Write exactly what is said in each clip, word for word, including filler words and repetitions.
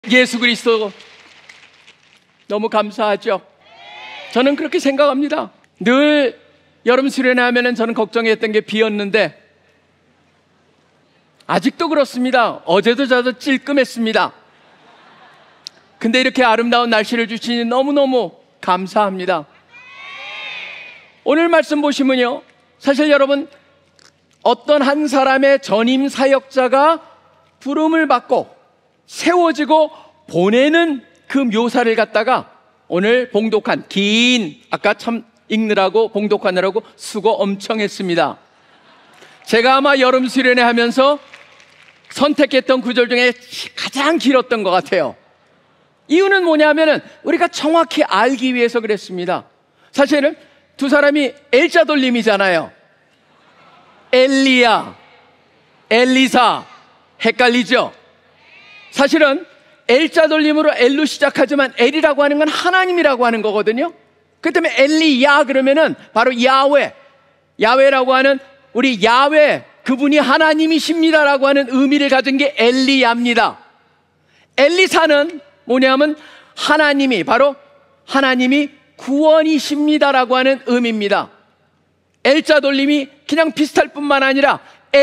예수 그리스도 너무 감사하죠. 저는 그렇게 생각합니다. 늘 여름 수련회 하면은 저는 걱정했던 게 비였는데 아직도 그렇습니다. 어제도 저도 찔끔했습니다. 근데 이렇게 아름다운 날씨를 주시니 너무너무 감사합니다. 오늘 말씀 보시면요, 사실 여러분 어떤 한 사람의 전임 사역자가 부름을 받고 세워지고 보내는 그 묘사를 갖다가 오늘 봉독한 긴, 아까 참 읽느라고 봉독하느라고 수고 엄청 했습니다. 제가 아마 여름 수련회 하면서 선택했던 구절 중에 가장 길었던 것 같아요. 이유는 뭐냐면은 우리가 정확히 알기 위해서 그랬습니다. 사실은 두 사람이 엘자 돌림이잖아요. 엘리야, 엘리사, 헷갈리죠? 사실은 엘자 돌림으로 엘로 시작하지만 엘이라고 하는 건 하나님이라고 하는 거거든요. 그렇기 때문에 엘리야 그러면은 바로 야훼, 야훼라고 하는 우리 야훼, 그분이 하나님이십니다라고 하는 의미를 가진 게 엘리야입니다. 엘리사는 뭐냐면 하나님이, 바로 하나님이 구원이십니다라고 하는 의미입니다. 엘자 돌림이 그냥 비슷할 뿐만 아니라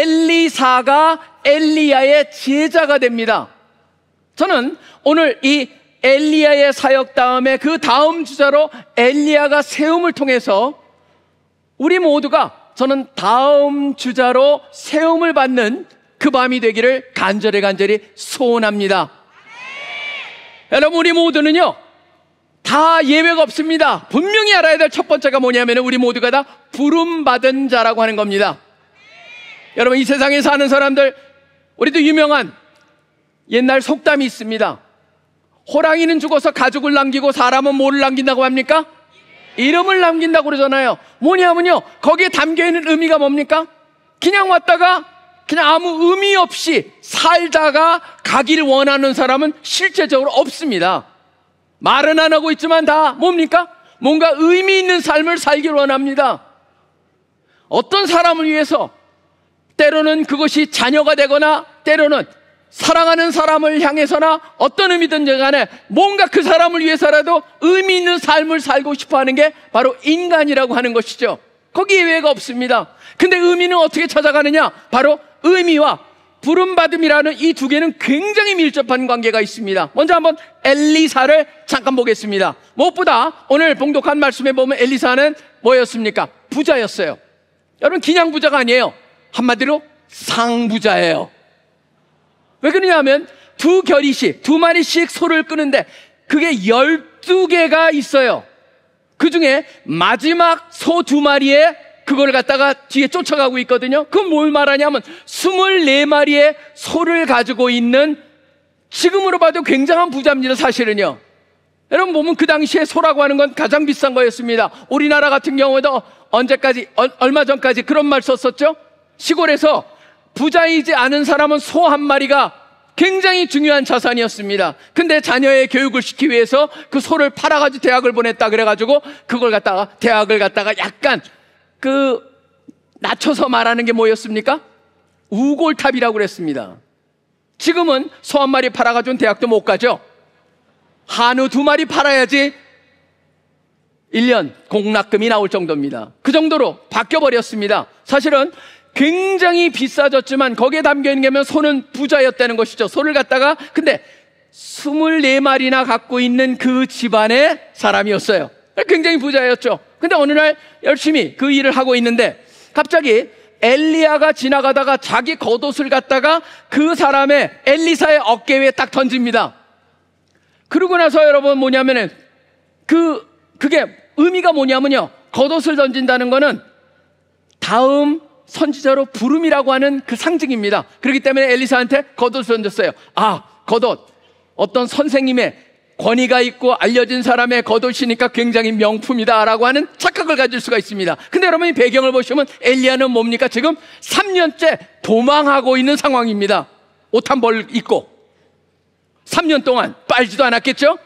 엘리사가 엘리야의 제자가 됩니다. 저는 오늘 이 엘리야의 사역 다음에 그 다음 주자로 엘리야가 세움을 통해서 우리 모두가, 저는 다음 주자로 세움을 받는 그 밤이 되기를 간절히 간절히 소원합니다. 여러분, 우리 모두는요 다 예외가 없습니다. 분명히 알아야 될 첫 번째가 뭐냐면 우리 모두가 다 부름받은 자라고 하는 겁니다. 여러분, 이 세상에 사는 사람들, 우리도 유명한 옛날 속담이 있습니다. 호랑이는 죽어서 가죽을 남기고 사람은 뭐를 남긴다고 합니까? 이름을 남긴다고 그러잖아요. 뭐냐면요, 거기에 담겨있는 의미가 뭡니까? 그냥 왔다가 그냥 아무 의미 없이 살다가 가기를 원하는 사람은 실제적으로 없습니다. 말은 안 하고 있지만 다 뭡니까? 뭔가 의미 있는 삶을 살기를 원합니다. 어떤 사람을 위해서, 때로는 그것이 자녀가 되거나 때로는 사랑하는 사람을 향해서나 어떤 의미든지 간에 뭔가 그 사람을 위해서라도 의미 있는 삶을 살고 싶어하는 게 바로 인간이라고 하는 것이죠. 거기에 예외가 없습니다. 근데 의미는 어떻게 찾아가느냐? 바로 의미와 부름받음이라는 이 두 개는 굉장히 밀접한 관계가 있습니다. 먼저 한번 엘리사를 잠깐 보겠습니다. 무엇보다 오늘 봉독한 말씀에 보면 엘리사는 뭐였습니까? 부자였어요. 여러분, 그냥 부자가 아니에요. 한마디로 상부자예요. 왜 그러냐면 두 겨리씩, 두 마리씩 소를 끄는데 그게 열두 개가 있어요. 그 중에 마지막 소 두 마리에 그걸 갖다가 뒤에 쫓아가고 있거든요. 그건 뭘 말하냐면 스물네 마리의 소를 가지고 있는, 지금으로 봐도 굉장한 부자입니다, 사실은요. 여러분 보면 그 당시에 소라고 하는 건 가장 비싼 거였습니다. 우리나라 같은 경우에도 언제까지, 얼마 전까지 그런 말 썼었죠? 시골에서 부자이지 않은 사람은 소 한 마리가 굉장히 중요한 자산이었습니다. 근데 자녀의 교육을 시키기 위해서 그 소를 팔아가지고 대학을 보냈다 그래가지고 그걸 갖다가, 대학을 갖다가 약간 그 낮춰서 말하는 게 뭐였습니까? 우골탑이라고 그랬습니다. 지금은 소 한 마리 팔아가지고는 대학도 못 가죠. 한우 두 마리 팔아야지 일 년 공납금이 나올 정도입니다. 그 정도로 바뀌어버렸습니다. 사실은 굉장히 비싸졌지만 거기에 담겨있는 게 면 소는 부자였다는 것이죠. 소를 갖다가, 근데 스물네 마리나 갖고 있는 그 집안의 사람이었어요. 굉장히 부자였죠. 근데 어느 날 열심히 그 일을 하고 있는데 갑자기 엘리야가 지나가다가 자기 겉옷을 갖다가 그 사람의, 엘리사의 어깨 위에 딱 던집니다. 그러고 나서 여러분 뭐냐면은 그, 그게 의미가 뭐냐면요, 겉옷을 던진다는 거는 다음 선지자로 부름이라고 하는 그 상징입니다. 그렇기 때문에 엘리사한테 겉옷을 던졌어요. 아, 겉옷, 어떤 선생님의 권위가 있고 알려진 사람의 겉옷이니까 굉장히 명품이다 라고 하는 착각을 가질 수가 있습니다. 근데 여러분이 배경을 보시면 엘리야는 뭡니까? 지금 삼 년째 도망하고 있는 상황입니다. 옷 한 벌 입고 삼 년 동안 빨지도 않았겠죠?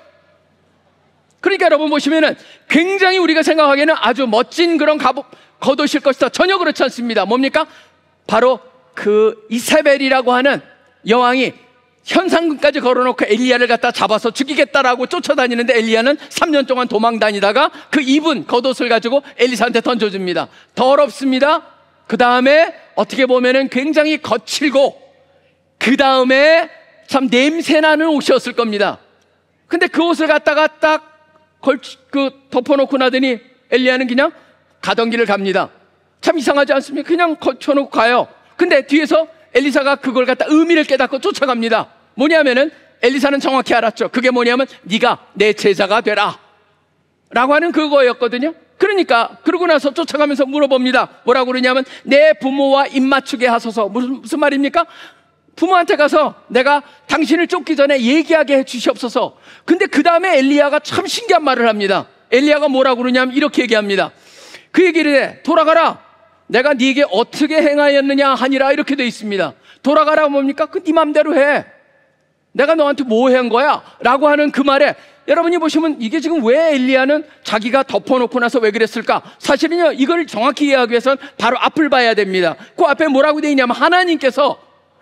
그러니까 여러분 보시면은 굉장히 우리가 생각하기에는 아주 멋진 그런 갑옷, 겉옷일 것이다. 전혀 그렇지 않습니다. 뭡니까? 바로 그 이세벨이라고 하는 여왕이 현상금까지 걸어놓고 엘리야를 갖다 잡아서 죽이겠다라고 쫓아다니는데 엘리야는 삼 년 동안 도망 다니다가 그 입은 겉옷을 가지고 엘리사한테 던져줍니다. 더럽습니다. 그 다음에 어떻게 보면은 굉장히 거칠고 그 다음에 참 냄새나는 옷이었을 겁니다. 근데 그 옷을 갖다가 딱 걸, 그 덮어놓고 나더니 엘리야는 그냥 가던 길을 갑니다. 참 이상하지 않습니까? 그냥 거쳐놓고 가요. 근데 뒤에서 엘리사가 그걸 갖다 의미를 깨닫고 쫓아갑니다. 뭐냐면은 엘리사는 정확히 알았죠. 그게 뭐냐면 네가 내 제자가 되라 라고 하는 그거였거든요. 그러니까 그러고 나서 쫓아가면서 물어봅니다. 뭐라고 그러냐면 내 부모와 입맞추게 하소서. 무슨, 무슨 말입니까? 부모한테 가서 내가 당신을 쫓기 전에 얘기하게 해 주시옵소서. 근데 그 다음에 엘리야가 참 신기한 말을 합니다. 엘리야가 뭐라고 그러냐면 이렇게 얘기합니다. 그 얘기를 해. 돌아가라. 내가 네게 어떻게 행하였느냐 하니라 이렇게 돼 있습니다. 돌아가라 뭡니까? 그 네 맘대로 해. 내가 너한테 뭐 한 거야? 라고 하는 그 말에 여러분이 보시면 이게 지금 왜 엘리야는 자기가 덮어놓고 나서 왜 그랬을까? 사실은요 이걸 정확히 이해하기 위해서는 바로 앞을 봐야 됩니다. 그 앞에 뭐라고 돼 있냐면 하나님께서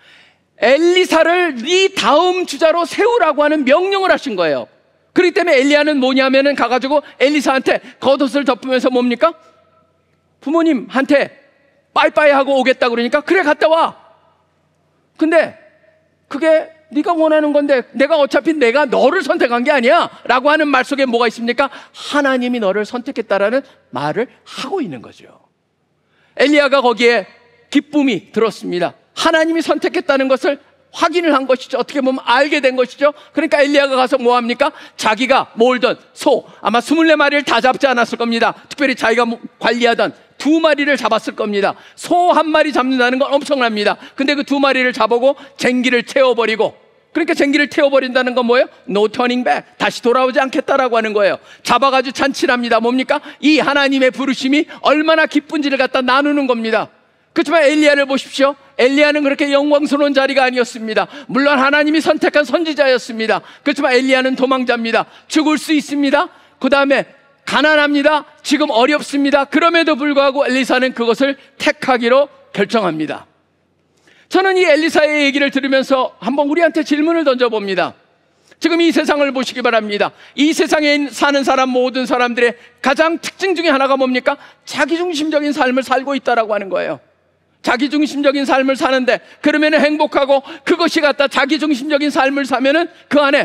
엘리사를 네 다음 주자로 세우라고 하는 명령을 하신 거예요. 그렇기 때문에 엘리야는 뭐냐면은 가가지고 엘리사한테 겉옷을 덮으면서 뭡니까? 부모님한테 빠이빠이 하고 오겠다 그러니까 그래 갔다 와. 근데 그게 네가 원하는 건데 내가 어차피 내가 너를 선택한 게 아니야 라고 하는 말 속에 뭐가 있습니까? 하나님이 너를 선택했다라는 말을 하고 있는 거죠. 엘리야가 거기에 기쁨이 들었습니다. 하나님이 선택했다는 것을 확인을 한 것이죠. 어떻게 보면 알게 된 것이죠. 그러니까 엘리야가 가서 뭐합니까? 자기가 몰던 소 아마 스물네 마리를 다 잡지 않았을 겁니다. 특별히 자기가 관리하던 두 마리를 잡았을 겁니다. 소 한 마리 잡는다는 건 엄청납니다. 근데 그 두 마리를 잡아고 쟁기를 태워버리고, 그러니까 쟁기를 태워버린다는 건 뭐예요? No turning back. 다시 돌아오지 않겠다라고 하는 거예요. 잡아가지고 잔치를 합니다. 뭡니까? 이 하나님의 부르심이 얼마나 기쁜지를 갖다 나누는 겁니다. 그렇지만 엘리야를 보십시오. 엘리야는 그렇게 영광스러운 자리가 아니었습니다. 물론 하나님이 선택한 선지자였습니다. 그렇지만 엘리야는 도망자입니다. 죽을 수 있습니다. 그 다음에 가난합니다. 지금 어렵습니다. 그럼에도 불구하고 엘리사는 그것을 택하기로 결정합니다. 저는 이 엘리사의 얘기를 들으면서 한번 우리한테 질문을 던져봅니다. 지금 이 세상을 보시기 바랍니다. 이 세상에 사는 사람 모든 사람들의 가장 특징 중에 하나가 뭡니까? 자기중심적인 삶을 살고 있다라고 하는 거예요. 자기중심적인 삶을 사는데 그러면 행복하고, 그것이 갖다 자기중심적인 삶을 사면은 그 안에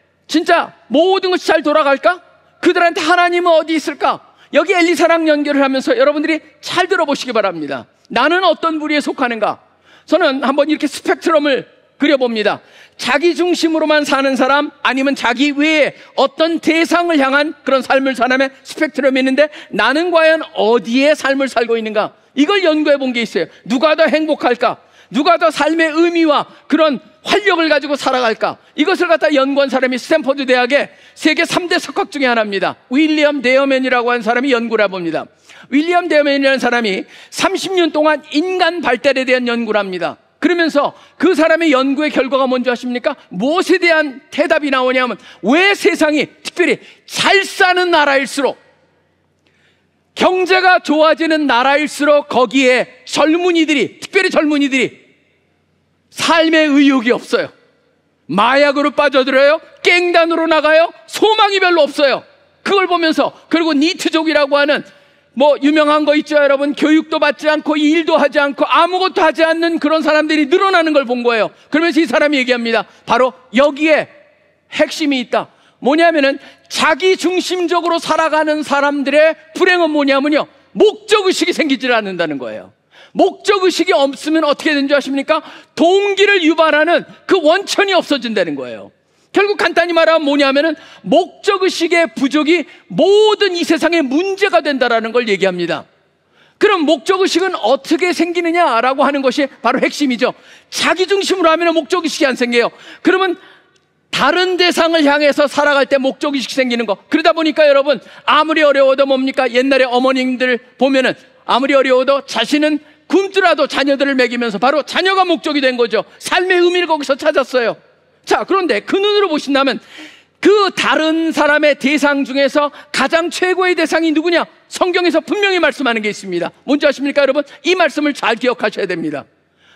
진짜 모든 것이 잘 돌아갈까? 그들한테 하나님은 어디 있을까? 여기 엘리사랑 연결을 하면서 여러분들이 잘 들어보시기 바랍니다. 나는 어떤 부류에 속하는가? 저는 한번 이렇게 스펙트럼을 그려봅니다. 자기 중심으로만 사는 사람, 아니면 자기 외에 어떤 대상을 향한 그런 삶을 사람의 스펙트럼이 있는데, 나는 과연 어디에 삶을 살고 있는가? 이걸 연구해 본 게 있어요. 누가 더 행복할까? 누가 더 삶의 의미와 그런 활력을 가지고 살아갈까? 이것을 갖다 연구한 사람이 스탠퍼드 대학의 세계 삼 대 석학 중에 하나입니다. 윌리엄 데어맨이라고 하는 사람이 연구를 해봅니다. 윌리엄 데어맨이라는 사람이 삼십 년 동안 인간 발달에 대한 연구를 합니다. 그러면서 그 사람의 연구의 결과가 뭔지 아십니까? 무엇에 대한 대답이 나오냐면, 왜 세상이 특별히 잘 사는 나라일수록, 경제가 좋아지는 나라일수록 거기에 젊은이들이, 특별히 젊은이들이 삶의 의욕이 없어요. 마약으로 빠져들어요. 깽단으로 나가요. 소망이 별로 없어요. 그걸 보면서, 그리고 니트족이라고 하는 뭐 유명한 거 있죠 여러분. 교육도 받지 않고 일도 하지 않고 아무것도 하지 않는 그런 사람들이 늘어나는 걸 본 거예요. 그러면서 이 사람이 얘기합니다. 바로 여기에 핵심이 있다. 뭐냐면은 자기 중심적으로 살아가는 사람들의 불행은 뭐냐면요, 목적의식이 생기질 않는다는 거예요. 목적의식이 없으면 어떻게 되는 줄 아십니까? 동기를 유발하는 그 원천이 없어진다는 거예요. 결국 간단히 말하면 뭐냐면은 목적의식의 부족이 모든 이 세상의 문제가 된다라는 걸 얘기합니다. 그럼 목적의식은 어떻게 생기느냐라고 하는 것이 바로 핵심이죠. 자기중심으로 하면 목적의식이 안 생겨요. 그러면 다른 대상을 향해서 살아갈 때 목적의식이 생기는 거. 그러다 보니까 여러분, 아무리 어려워도 뭡니까? 옛날에 어머님들 보면은 아무리 어려워도 자신은 굶더라도 자녀들을 먹이면서 바로 자녀가 목적이 된 거죠. 삶의 의미를 거기서 찾았어요. 자, 그런데 그 눈으로 보신다면 그 다른 사람의 대상 중에서 가장 최고의 대상이 누구냐? 성경에서 분명히 말씀하는 게 있습니다. 뭔지 아십니까 여러분? 이 말씀을 잘 기억하셔야 됩니다.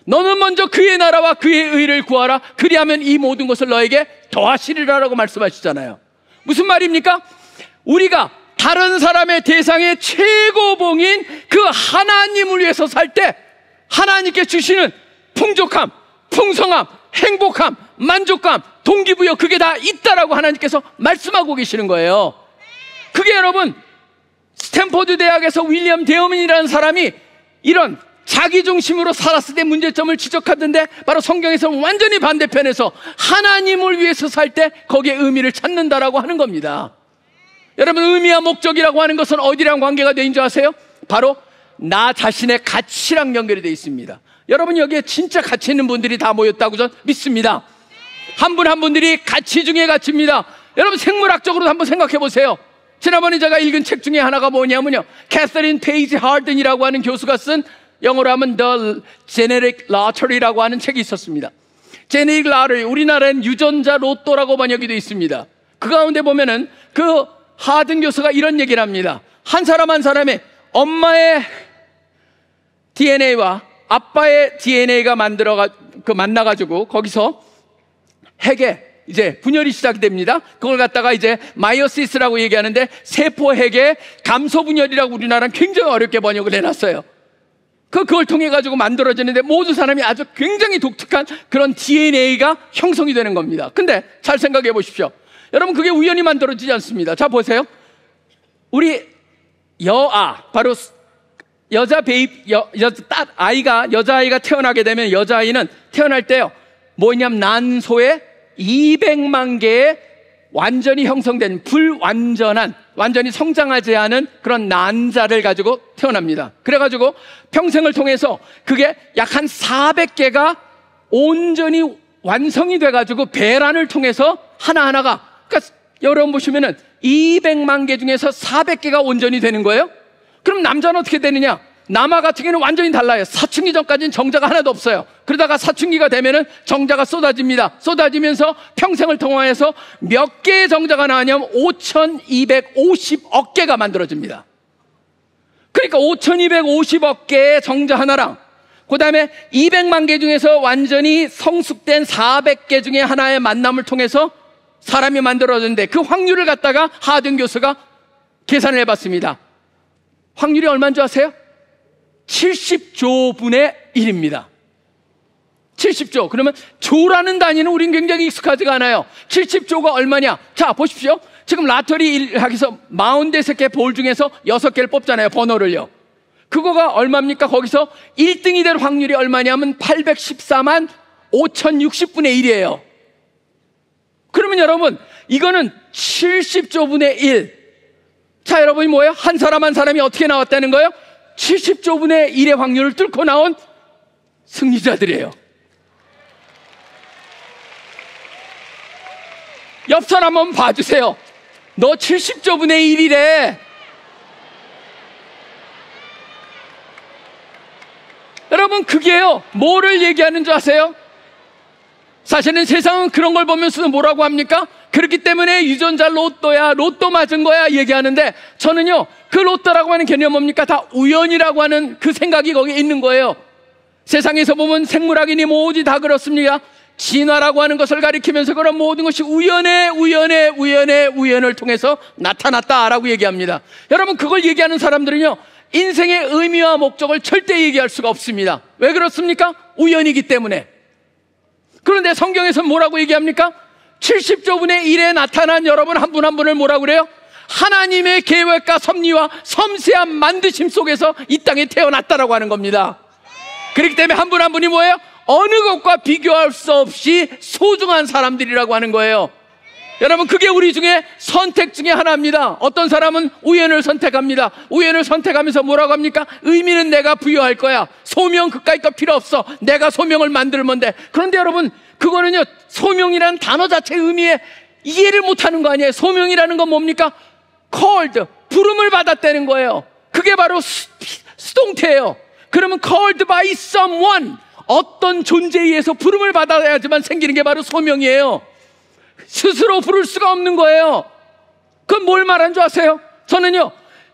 너는 먼저 그의 나라와 그의 의를 구하라. 그리하면 이 모든 것을 너에게 더하시리라라고 말씀하시잖아요. 무슨 말입니까? 우리가 다른 사람의 대상의 최고봉인 그 하나님을 위해서 살 때 하나님께 주시는 풍족함, 풍성함, 행복함, 만족감, 동기부여, 그게 다 있다라고 하나님께서 말씀하고 계시는 거예요. 그게 여러분, 스탠포드 대학에서 윌리엄 데어민이라는 사람이 이런 자기중심으로 살았을 때 문제점을 지적하던데, 바로 성경에서는 완전히 반대편에서 하나님을 위해서 살 때 거기에 의미를 찾는다라고 하는 겁니다. 여러분, 의미와 목적이라고 하는 것은 어디랑 관계가 되는 줄 아세요? 바로 나 자신의 가치랑 연결이 되어 있습니다. 여러분, 여기에 진짜 가치 있는 분들이 다 모였다고 저는 믿습니다. 한 분 한 분들이 가치 중에 가치입니다. 여러분, 생물학적으로 한번 생각해 보세요. 지난번에 제가 읽은 책 중에 하나가 뭐냐면요, 캐서린 페이지 하든이라고 하는 교수가 쓴, 영어로 하면 The Genetic Lottery라고 하는 책이 있었습니다. Genetic Lottery, 우리나라엔 유전자 로또라고 번역이 되어 있습니다. 그 가운데 보면은 그 하든 교수가 이런 얘기를 합니다. 한 사람 한 사람의 엄마의 디엔에이와 아빠의 디엔에이가 만들어가 그 만나가지고 거기서 핵에 이제 분열이 시작이 됩니다. 그걸 갖다가 이제 마이오시스라고 얘기하는데, 세포 핵의 감소 분열이라고 우리나라는 굉장히 어렵게 번역을 해놨어요. 그 그걸 통해 가지고 만들어지는데 모든 사람이 아주 굉장히 독특한 그런 디엔에이가 형성이 되는 겁니다. 근데 잘 생각해 보십시오. 여러분, 그게 우연히 만들어지지 않습니다. 자, 보세요. 우리 여아, 바로 여자 베이비, 여, 여, 딸, 아이가, 여자아이가 태어나게 되면 여자아이는 태어날 때요, 뭐냐면 난소에 이백만 개의 완전히 형성된 불완전한, 완전히 성장하지 않은 그런 난자를 가지고 태어납니다. 그래가지고 평생을 통해서 그게 약 한 사백 개가 온전히 완성이 돼가지고 배란을 통해서 하나하나가, 그러니까 여러분 보시면은 이백만 개 중에서 사백 개가 온전히 되는 거예요. 그럼 남자는 어떻게 되느냐? 남아 같은 경우는 완전히 달라요. 사춘기 전까지는 정자가 하나도 없어요. 그러다가 사춘기가 되면은 정자가 쏟아집니다. 쏟아지면서 평생을 통화해서 몇 개의 정자가 나왔냐면 오천이백오십억 개가 만들어집니다. 그러니까 오천이백오십억 개의 정자 하나랑, 그 다음에 이백만 개 중에서 완전히 성숙된 사백 개 중에 하나의 만남을 통해서 사람이 만들어졌는데, 그 확률을 갖다가 하든 교수가 계산을 해봤습니다. 확률이 얼마인 줄 아세요? 칠십조 분의 일입니다. 칠십조. 그러면 조라는 단위는 우린 굉장히 익숙하지가 않아요. 칠십조가 얼마냐? 자, 보십시오. 지금 라터리 하기서 사십육 개 볼 중에서 여섯 개를 뽑잖아요, 번호를요. 그거가 얼마입니까? 거기서 일 등이 될 확률이 얼마냐면 팔백십사만 오천육십 분의 일이에요. 그러면 여러분, 이거는 칠십조 분의 일. 자, 여러분이 뭐예요? 한 사람 한 사람이 어떻게 나왔다는 거예요? 칠십조 분의 일의 확률을 뚫고 나온 승리자들이에요. 옆 사람 한번 봐주세요. 너 칠십조 분의 일이래. 여러분, 그게요, 뭐를 얘기하는 줄 아세요? 사실은 세상은 그런 걸 보면서 뭐라고 합니까? 그렇기 때문에 유전자 로또야, 로또 맞은 거야 얘기하는데, 저는요, 그 로또라고 하는 개념 뭡니까? 다 우연이라고 하는 그 생각이 거기에 있는 거예요. 세상에서 보면 생물학인이 모두 다 그렇습니다. 진화라고 하는 것을 가리키면서 그런 모든 것이 우연의 우연의 우연의 우연을 통해서 나타났다라고 얘기합니다. 여러분, 그걸 얘기하는 사람들은요, 인생의 의미와 목적을 절대 얘기할 수가 없습니다. 왜 그렇습니까? 우연이기 때문에. 그런데 성경에서는 뭐라고 얘기합니까? 칠십조 분의 일에 나타난 여러분 한 분 한 분을 뭐라고 그래요? 하나님의 계획과 섭리와 섬세한 만드심 속에서 이 땅에 태어났다라고 하는 겁니다. 그렇기 때문에 한 분 한 분이 뭐예요? 어느 것과 비교할 수 없이 소중한 사람들이라고 하는 거예요. 여러분, 그게 우리 중에 선택 중에 하나입니다. 어떤 사람은 우연을 선택합니다. 우연을 선택하면서 뭐라고 합니까? 의미는 내가 부여할 거야. 소명 그까이 거 필요 없어. 내가 소명을 만들면 돼. 그런데 여러분, 그거는요, 소명이라는 단어 자체의 의미에 이해를 못하는 거 아니에요. 소명이라는 건 뭡니까? called, 부름을 받았다는 거예요. 그게 바로 수, 수동태예요. 그러면 called by someone, 어떤 존재에 의해서 부름을 받아야지만 생기는 게 바로 소명이에요. 스스로 부를 수가 없는 거예요. 그건 뭘 말하는 줄 아세요? 저는요,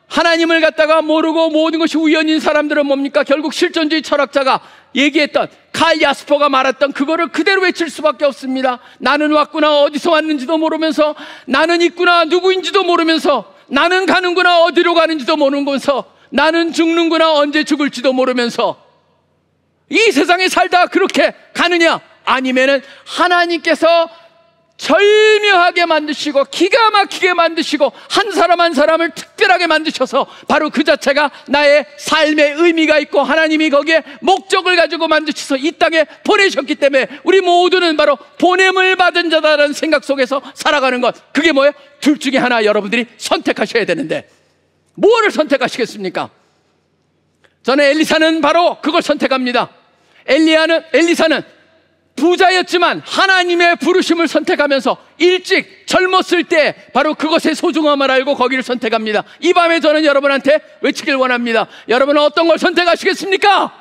하나님을 갖다가 모르고 모든 것이 우연인 사람들은 뭡니까? 결국 실존주의 철학자가 얘기했던 칼 야스퍼가 말했던 그거를 그대로 외칠 수밖에 없습니다. 나는 왔구나, 어디서 왔는지도 모르면서, 나는 있구나, 누구인지도 모르면서, 나는 가는구나, 어디로 가는지도 모르면서, 나는 죽는구나, 언제 죽을지도 모르면서, 이 세상에 살다 그렇게 가느냐? 아니면은 하나님께서 절묘하게 만드시고 기가 막히게 만드시고 한 사람 한 사람을 특별하게 만드셔서 바로 그 자체가 나의 삶의 의미가 있고 하나님이 거기에 목적을 가지고 만드셔서 이 땅에 보내셨기 때문에 우리 모두는 바로 보냄을 받은 자다라는 생각 속에서 살아가는 것, 그게 뭐예요? 둘 중에 하나 여러분들이 선택하셔야 되는데 뭐를 선택하시겠습니까? 저는 엘리사는 바로 그걸 선택합니다. 엘리야는, 엘리사는 부자였지만 하나님의 부르심을 선택하면서 일찍 젊었을 때 바로 그것의 소중함을 알고 거기를 선택합니다. 이 밤에 저는 여러분한테 외치길 원합니다. 여러분은 어떤 걸 선택하시겠습니까?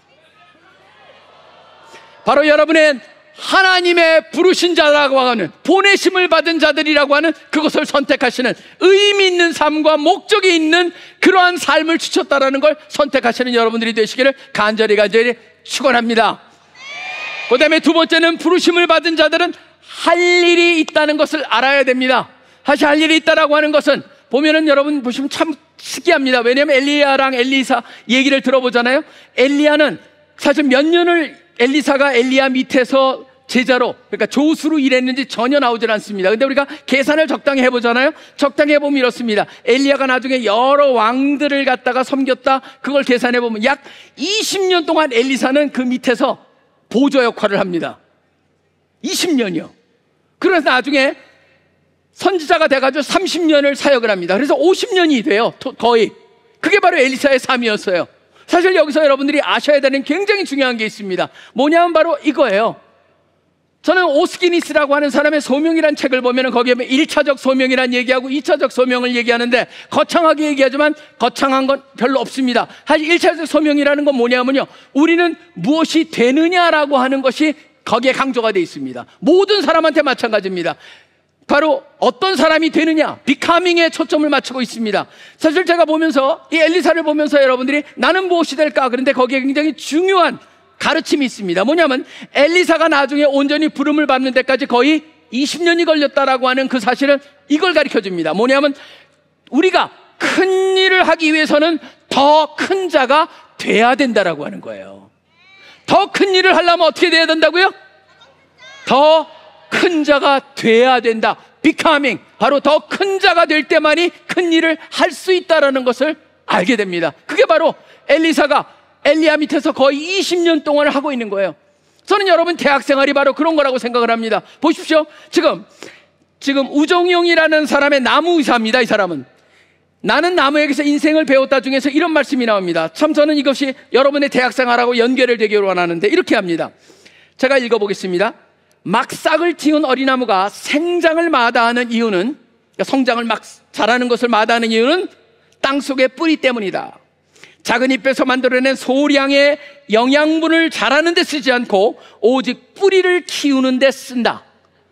바로 여러분의 하나님의 부르신 자라고 하는, 보내심을 받은 자들이라고 하는 그것을 선택하시는, 의미 있는 삶과 목적이 있는 그러한 삶을 주셨다라는 걸 선택하시는 여러분들이 되시기를 간절히 간절히 축원합니다. 그 다음에 두 번째는 부르심을 받은 자들은 할 일이 있다는 것을 알아야 됩니다. 사실 할 일이 있다라고 하는 것은 보면은 여러분 보시면 참 특이합니다. 왜냐하면 엘리야랑 엘리사 얘기를 들어보잖아요. 엘리야는 사실 몇 년을 엘리사가 엘리야 밑에서 제자로, 그러니까 조수로 일했는지 전혀 나오질 않습니다. 근데 우리가 계산을 적당히 해보잖아요. 적당히 해보면 이렇습니다. 엘리야가 나중에 여러 왕들을 갖다가 섬겼다, 그걸 계산해보면 약 이십 년 동안 엘리사는 그 밑에서 보조 역할을 합니다. 이십 년이요. 그래서 나중에 선지자가 돼가지고 삼십 년을 사역을 합니다. 그래서 오십 년이 돼요. 거의. 그게 바로 엘리사의 삶이었어요. 사실 여기서 여러분들이 아셔야 되는 굉장히 중요한 게 있습니다. 뭐냐면 바로 이거예요. 저는 오스기니스라고 하는 사람의 소명이라는 책을 보면 거기에 일 차적 소명이라는 얘기하고 이 차적 소명을 얘기하는데 거창하게 얘기하지만 거창한 건 별로 없습니다. 사실 일 차적 소명이라는 건 뭐냐면요, 우리는 무엇이 되느냐라고 하는 것이 거기에 강조가 되어 있습니다. 모든 사람한테 마찬가지입니다. 바로 어떤 사람이 되느냐, 비카밍에 초점을 맞추고 있습니다. 사실 제가 보면서 이 엘리사를 보면서 여러분들이 나는 무엇이 될까, 그런데 거기에 굉장히 중요한 가르침이 있습니다. 뭐냐면 엘리사가 나중에 온전히 부름을 받는 데까지 거의 이십 년이 걸렸다라고 하는 그 사실은 이걸 가르쳐 줍니다. 뭐냐면 우리가 큰 일을 하기 위해서는 더 큰 자가 돼야 된다라고 하는 거예요. 더 큰 일을 하려면 어떻게 돼야 된다고요? 더 큰 자가 돼야 된다. becoming, 바로 더 큰 자가 될 때만이 큰 일을 할 수 있다라는 것을 알게 됩니다. 그게 바로 엘리사가 엘리야 밑에서 거의 이십 년 동안 하고 있는 거예요. 저는 여러분 대학 생활이 바로 그런 거라고 생각을 합니다. 보십시오. 지금 지금 우종용이라는 사람의 나무 의사입니다. 이 사람은 나는 나무에게서 인생을 배웠다 중에서 이런 말씀이 나옵니다. 참 저는 이것이 여러분의 대학 생활하고 연결을 되기를 원하는데 이렇게 합니다. 제가 읽어보겠습니다. 막 싹을 틔운 어린나무가 생장을 마다하는 이유는, 그러니까 성장을 막 자라는 것을 마다하는 이유는 땅속의 뿌리 때문이다. 작은 잎에서 만들어낸 소량의 영양분을 자라는 데 쓰지 않고 오직 뿌리를 키우는 데 쓴다.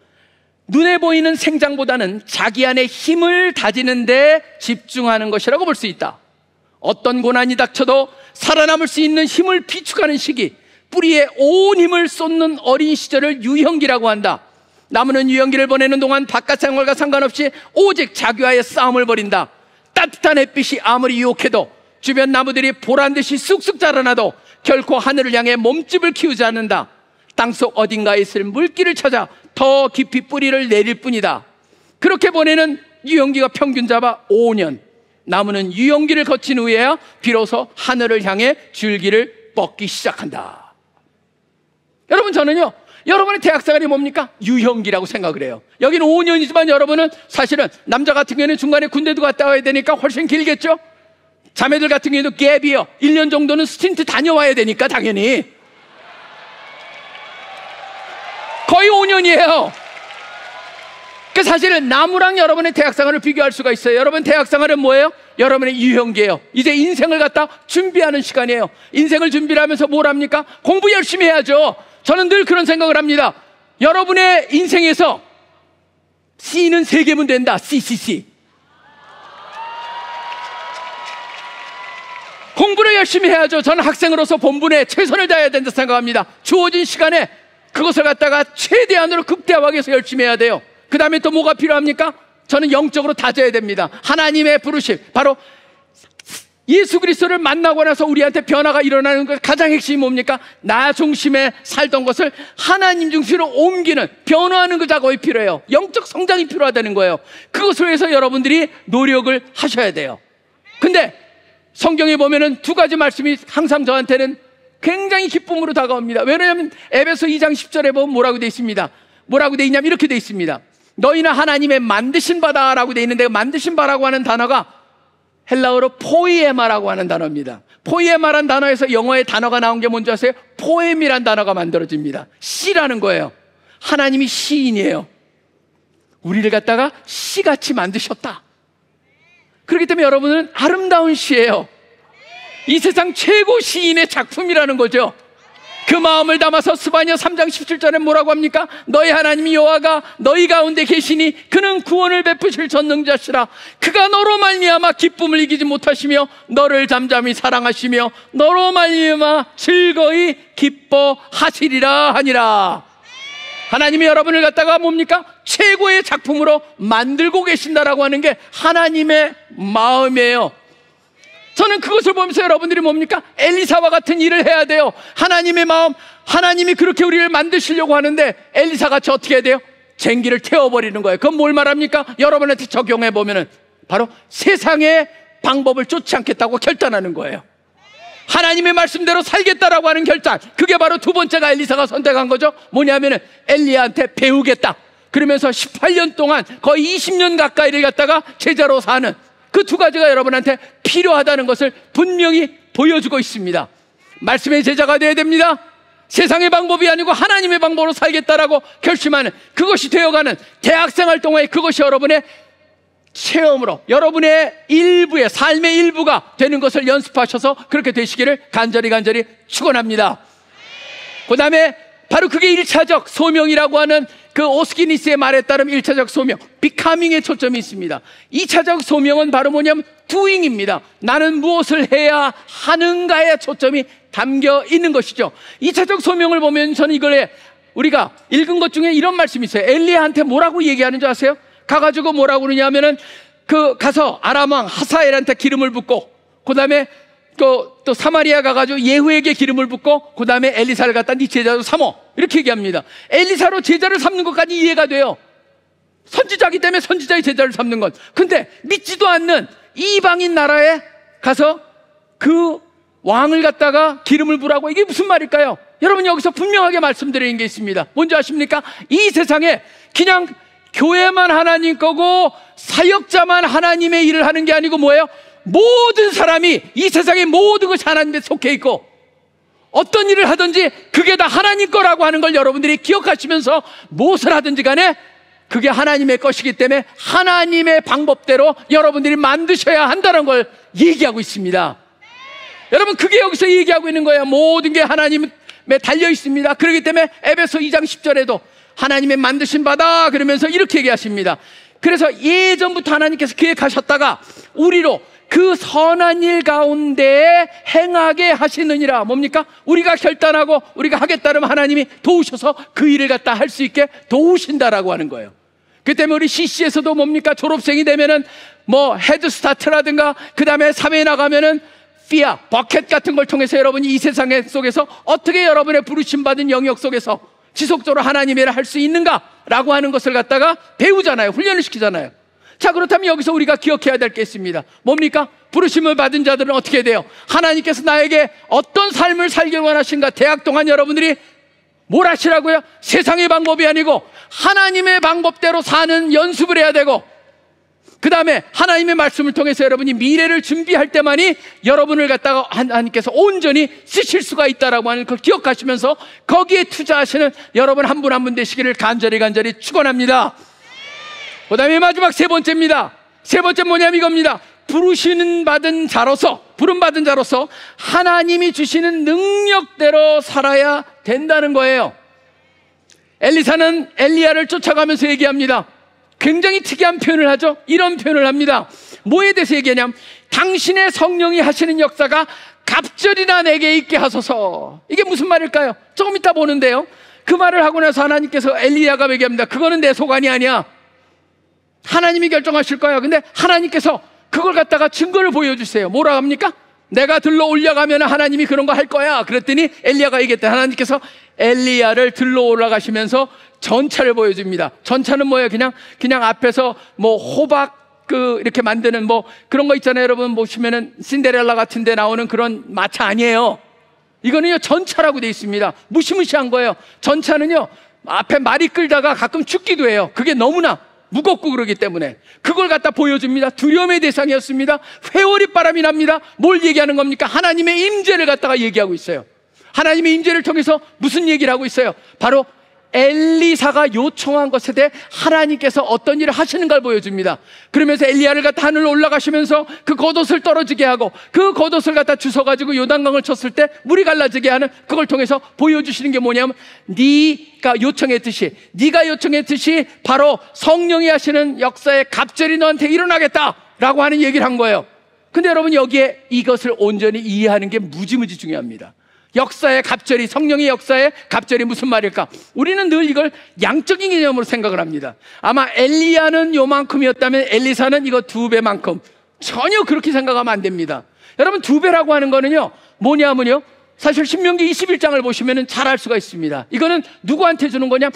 눈에 보이는 생장보다는 자기 안에 힘을 다지는 데 집중하는 것이라고 볼 수 있다. 어떤 고난이 닥쳐도 살아남을 수 있는 힘을 비축하는 시기, 뿌리에 온 힘을 쏟는 어린 시절을 유형기라고 한다. 나무는 유형기를 보내는 동안 바깥 생활과 상관없이 오직 자기와의 싸움을 벌인다. 따뜻한 햇빛이 아무리 유혹해도 주변 나무들이 보란듯이 쑥쑥 자라나도 결코 하늘을 향해 몸집을 키우지 않는다. 땅속 어딘가에 있을 물기를 찾아 더 깊이 뿌리를 내릴 뿐이다. 그렇게 보내는 유형기가 평균 잡아 오 년. 나무는 유형기를 거친 후에야 비로소 하늘을 향해 줄기를 뻗기 시작한다. 여러분, 저는요, 여러분의 대학생활이 뭡니까? 유형기라고 생각을 해요. 여기는 오 년이지만 여러분은 사실은 남자 같은 경우에는 중간에 군대도 갔다 와야 되니까 훨씬 길겠죠? 자매들 같은 경우에도 갭이요. 일 년 정도는 스틴트 다녀와야 되니까 당연히 거의 오 년이에요. 그 사실은 나무랑 여러분의 대학생활을 비교할 수가 있어요. 여러분 대학생활은 뭐예요? 여러분의 유형기예요. 이제 인생을 갖다 준비하는 시간이에요. 인생을 준비를 하면서 뭘 합니까? 공부 열심히 해야죠. 저는 늘 그런 생각을 합니다. 여러분의 인생에서 C는 세 개면 된다. C, C, C. 열심히 해야죠. 저는 학생으로서 본분에 최선을 다해야 된다 생각합니다. 주어진 시간에 그것을 갖다가 최대한으로 극대화하기 위해서 열심히 해야 돼요. 그 다음에 또 뭐가 필요합니까? 저는 영적으로 다져야 됩니다. 하나님의 부르심, 바로 예수 그리스도를 만나고 나서 우리한테 변화가 일어나는 것 가장 핵심이 뭡니까? 나 중심에 살던 것을 하나님 중심으로 옮기는, 변화하는 그 작업이 필요해요. 영적 성장이 필요하다는 거예요. 그것을 위해서 여러분들이 노력을 하셔야 돼요. 근데 성경에 보면은 두 가지 말씀이 항상 저한테는 굉장히 기쁨으로 다가옵니다. 왜냐하면 에베소 이 장 십 절에 보면 뭐라고 되어 있습니다. 뭐라고 되어 있냐면 이렇게 되어 있습니다. 너희는 하나님의 만드신 바다라고 되어 있는데, 만드신 바라고 하는 단어가 헬라어로 포이에마라고 하는 단어입니다. 포이에마란 단어에서 영어의 단어가 나온 게 뭔지 아세요? 포엠이란 단어가 만들어집니다. 시라는 거예요. 하나님이 시인이에요. 우리를 갖다가 시같이 만드셨다. 그렇기 때문에 여러분은 아름다운 시예요. 이 세상 최고 시인의 작품이라는 거죠. 그 마음을 담아서 스바냐 삼 장 십칠 절에 뭐라고 합니까? 너희 하나님 여호와가 너희 가운데 계시니 그는 구원을 베푸실 전능자시라. 그가 너로 말미암아 기쁨을 이기지 못하시며 너를 잠잠히 사랑하시며 너로 말미암아 즐거이 기뻐하시리라 하니라. 하나님이 여러분을 갖다가 뭡니까? 최고의 작품으로 만들고 계신다라고 하는 게 하나님의 마음이에요. 저는 그것을 보면서 여러분들이 뭡니까? 엘리사와 같은 일을 해야 돼요. 하나님의 마음, 하나님이 그렇게 우리를 만드시려고 하는데 엘리사같이 어떻게 해야 돼요? 쟁기를 태워버리는 거예요. 그건 뭘 말합니까? 여러분한테 적용해 보면은 바로 세상의 방법을 쫓지 않겠다고 결단하는 거예요. 하나님의 말씀대로 살겠다라고 하는 결단, 그게 바로 두 번째가 엘리사가 선택한 거죠. 뭐냐면은 엘리야한테 배우겠다. 그러면서 십팔 년 동안 거의 이십 년 가까이를 갖다가 제자로 사는 그 두 가지가 여러분한테 필요하다는 것을 분명히 보여주고 있습니다. 말씀의 제자가 되어야 됩니다. 세상의 방법이 아니고 하나님의 방법으로 살겠다라고 결심하는, 그것이 되어가는 대학생활 동안에 그것이 여러분의 체험으로 여러분의 일부의 삶의 일부가 되는 것을 연습하셔서 그렇게 되시기를 간절히 간절히 축원합니다. 그 다음에 바로 그게 일 차적 소명이라고 하는 그 오스키니스의 말에 따르면 일 차적 소명, 비카밍에 초점이 있습니다. 이 차적 소명은 바로 뭐냐면 doing입니다. 나는 무엇을 해야 하는가에 초점이 담겨 있는 것이죠. 이 차적 소명을 보면 저는 이걸 우리가 읽은 것 중에 이런 말씀이 있어요. 엘리야한테 뭐라고 얘기하는 줄 아세요? 가가지고 뭐라고 그러냐면은 그 가서 아람 왕 하사엘한테 기름을 붓고, 그 다음에 또, 또 사마리아 가가지고 예후에게 기름을 붓고, 그 다음에 엘리사를 갖다 네 제자로 삼어, 이렇게 얘기합니다. 엘리사로 제자를 삼는 것까지 이해가 돼요. 선지자기 때문에 선지자의 제자를 삼는 것. 근데 믿지도 않는 이방인 나라에 가서 그 왕을 갖다가 기름을 부라고, 이게 무슨 말일까요? 여러분, 여기서 분명하게 말씀드리는 게 있습니다. 뭔지 아십니까? 이 세상에 그냥 교회만 하나님 거고 사역자만 하나님의 일을 하는 게 아니고 뭐예요? 모든 사람이, 이 세상의 모든 것이 하나님에 속해 있고 어떤 일을 하든지 그게 다 하나님 거라고 하는 걸 여러분들이 기억하시면서 무엇을 하든지 간에 그게 하나님의 것이기 때문에 하나님의 방법대로 여러분들이 만드셔야 한다는 걸 얘기하고 있습니다. 여러분, 그게 여기서 얘기하고 있는 거예요. 모든 게 하나님에 달려 있습니다. 그렇기 때문에 에베소 이 장 십 절에도 하나님의 만드신 바다 그러면서 이렇게 얘기하십니다. 그래서 예전부터 하나님께서 계획하셨다가 우리로 그 선한 일 가운데 행하게 하시느니라. 뭡니까? 우리가 결단하고 우리가 하겠다면 하나님이 도우셔서 그 일을 갖다 할 수 있게 도우신다라고 하는 거예요. 그 때문에 우리 씨씨에서도 뭡니까? 졸업생이 되면은 뭐 헤드스타트라든가 그 다음에 사회에 나가면은 피아, 버켓 같은 걸 통해서 여러분이 이 세상 속에서 어떻게 여러분의 부르심받은 영역 속에서 지속적으로 하나님의 일을 할 수 있는가라고 하는 것을 갖다가 배우잖아요. 훈련을 시키잖아요. 자, 그렇다면 여기서 우리가 기억해야 될 게 있습니다. 뭡니까? 부르심을 받은 자들은 어떻게 돼요? 하나님께서 나에게 어떤 삶을 살길 원하신가? 대학 동안 여러분들이 뭘 하시라고요? 세상의 방법이 아니고 하나님의 방법대로 사는 연습을 해야 되고, 그 다음에 하나님의 말씀을 통해서 여러분이 미래를 준비할 때만이 여러분을 갖다가 하나님께서 온전히 쓰실 수가 있다라고 하는 걸 기억하시면서 거기에 투자하시는 여러분 한 분 한 분 되시기를 간절히 간절히 축원합니다. 그 다음에 마지막 세 번째입니다. 세 번째 뭐냐면 이겁니다. 부르시는 받은 자로서, 부름 받은 자로서 하나님이 주시는 능력대로 살아야 된다는 거예요. 엘리사는 엘리야를 쫓아가면서 얘기합니다. 굉장히 특이한 표현을 하죠. 이런 표현을 합니다. 뭐에 대해서 얘기하냐면 당신의 성령이 하시는 역사가 갑절이나 내게 있게 하소서. 이게 무슨 말일까요? 조금 이따 보는데요, 그 말을 하고 나서 하나님께서 엘리야가 얘기합니다. 그거는 내 소관이 아니야. 하나님이 결정하실 거야. 근데 하나님께서 그걸 갖다가 증거를 보여주세요. 뭐라 합니까? 내가 들러 올라가면 하나님이 그런 거 할 거야. 그랬더니 엘리야가 얘기했다. 하나님께서 엘리야를 들러 올라가시면서 전차를 보여줍니다. 전차는 뭐예요? 그냥 그냥 앞에서 뭐 호박 그 이렇게 만드는 뭐 그런 거 있잖아요. 여러분 보시면은 신데렐라 같은 데 나오는 그런 마차 아니에요. 이거는요 전차라고 되어 있습니다. 무시무시한 거예요. 전차는요 앞에 말이 끌다가 가끔 죽기도 해요. 그게 너무나 무겁고 그러기 때문에 그걸 갖다 보여줍니다. 두려움의 대상이었습니다. 회오리 바람이 납니다. 뭘 얘기하는 겁니까? 하나님의 임재를 갖다가 얘기하고 있어요. 하나님의 임재를 통해서 무슨 얘기를 하고 있어요? 바로 엘리사가 요청한 것에 대해 하나님께서 어떤 일을 하시는 걸 보여줍니다. 그러면서 엘리야를 갖다 하늘로 올라가시면서 그 겉옷을 떨어지게 하고 그 겉옷을 갖다 주워가지고 요단강을 쳤을 때 물이 갈라지게 하는, 그걸 통해서 보여주시는 게 뭐냐면 네가 요청했듯이 네가 요청했듯이 바로 성령이 하시는 역사의 갑절이 너한테 일어나겠다라고 하는 얘기를 한 거예요. 근데 여러분 여기에 이것을 온전히 이해하는 게 무지무지 중요합니다. 역사의 갑절이, 성령의 역사의 갑절이 무슨 말일까? 우리는 늘 이걸 양적인 개념으로 생각을 합니다. 아마 엘리야는 요만큼이었다면 엘리사는 이거 두 배만큼. 전혀 그렇게 생각하면 안 됩니다. 여러분 두 배라고 하는 거는요 뭐냐면요, 사실 신명기 이십일 장을 보시면 잘 알 수가 있습니다. 이거는 누구한테 주는 거냐?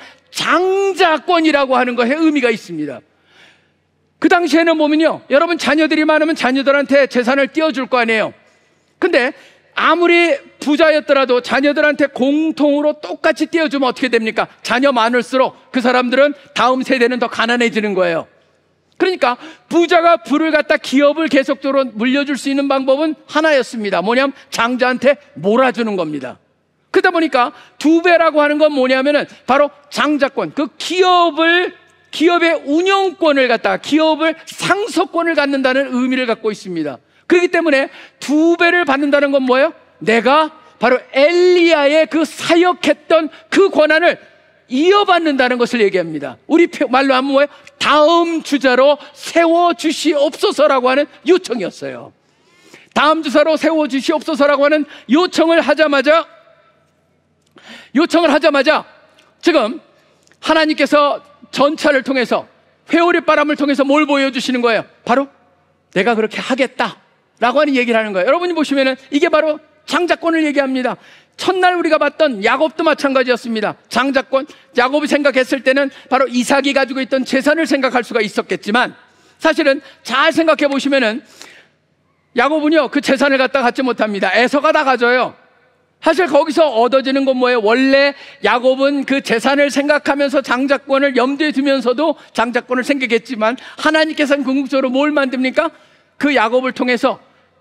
장자권이라고 하는 것에 의미가 있습니다. 그 당시에는 보면요, 여러분 자녀들이 많으면 자녀들한테 재산을 띄워줄 거 아니에요. 근데 아무리 부자였더라도 자녀들한테 공통으로 똑같이 띄워주면 어떻게 됩니까? 자녀 많을수록 그 사람들은 다음 세대는 더 가난해지는 거예요. 그러니까 부자가 부를 갖다 기업을 계속적으로 물려줄 수 있는 방법은 하나였습니다. 뭐냐면 장자한테 몰아주는 겁니다. 그러다 보니까 두 배라고 하는 건 뭐냐면은 바로 장자권, 그 기업을 기업의 운영권을 갖다가 기업을 상속권을 갖는다는 의미를 갖고 있습니다. 그렇기 때문에 두 배를 받는다는 건 뭐예요? 내가 바로 엘리야의 그 사역했던 그 권한을 이어받는다는 것을 얘기합니다. 우리 말로 하면 뭐예요? 다음 주자로 세워주시옵소서라고 하는 요청이었어요. 다음 주자로 세워주시옵소서라고 하는 요청을 하자마자 요청을 하자마자 지금 하나님께서 전차를 통해서, 회오리 바람을 통해서 뭘 보여주시는 거예요? 바로 내가 그렇게 하겠다 라고 하는 얘기를 하는 거예요. 여러분이 보시면은 이게 바로 장자권을 얘기합니다. 첫날 우리가 봤던 야곱도 마찬가지였습니다. 장자권, 야곱이 생각했을 때는 바로 이삭이 가지고 있던 재산을 생각할 수가 있었겠지만 사실은 잘 생각해 보시면은 야곱은요 그 재산을 갖다 갖지 못합니다. 에서가 다 가져요. 사실 거기서 얻어지는 건 뭐예요? 원래 야곱은 그 재산을 생각하면서 장자권을 염두에 두면서도 장자권을 생각했지만 하나님께서는 궁극적으로 뭘 만듭니까? 그 야곱을 통해서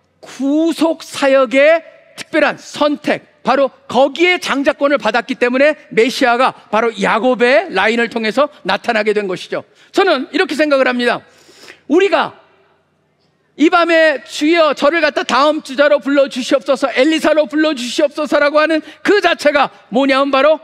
구속 사역의 특별한 선택, 바로 거기에 장자권을 받았기 때문에 메시아가 바로 야곱의 라인을 통해서 나타나게 된 것이죠. 저는 이렇게 생각을 합니다. 우리가 이 밤에 주여 저를 갖다 다음 주자로 불러주시옵소서, 엘리사로 불러주시옵소서라고 하는 그 자체가 뭐냐면 바로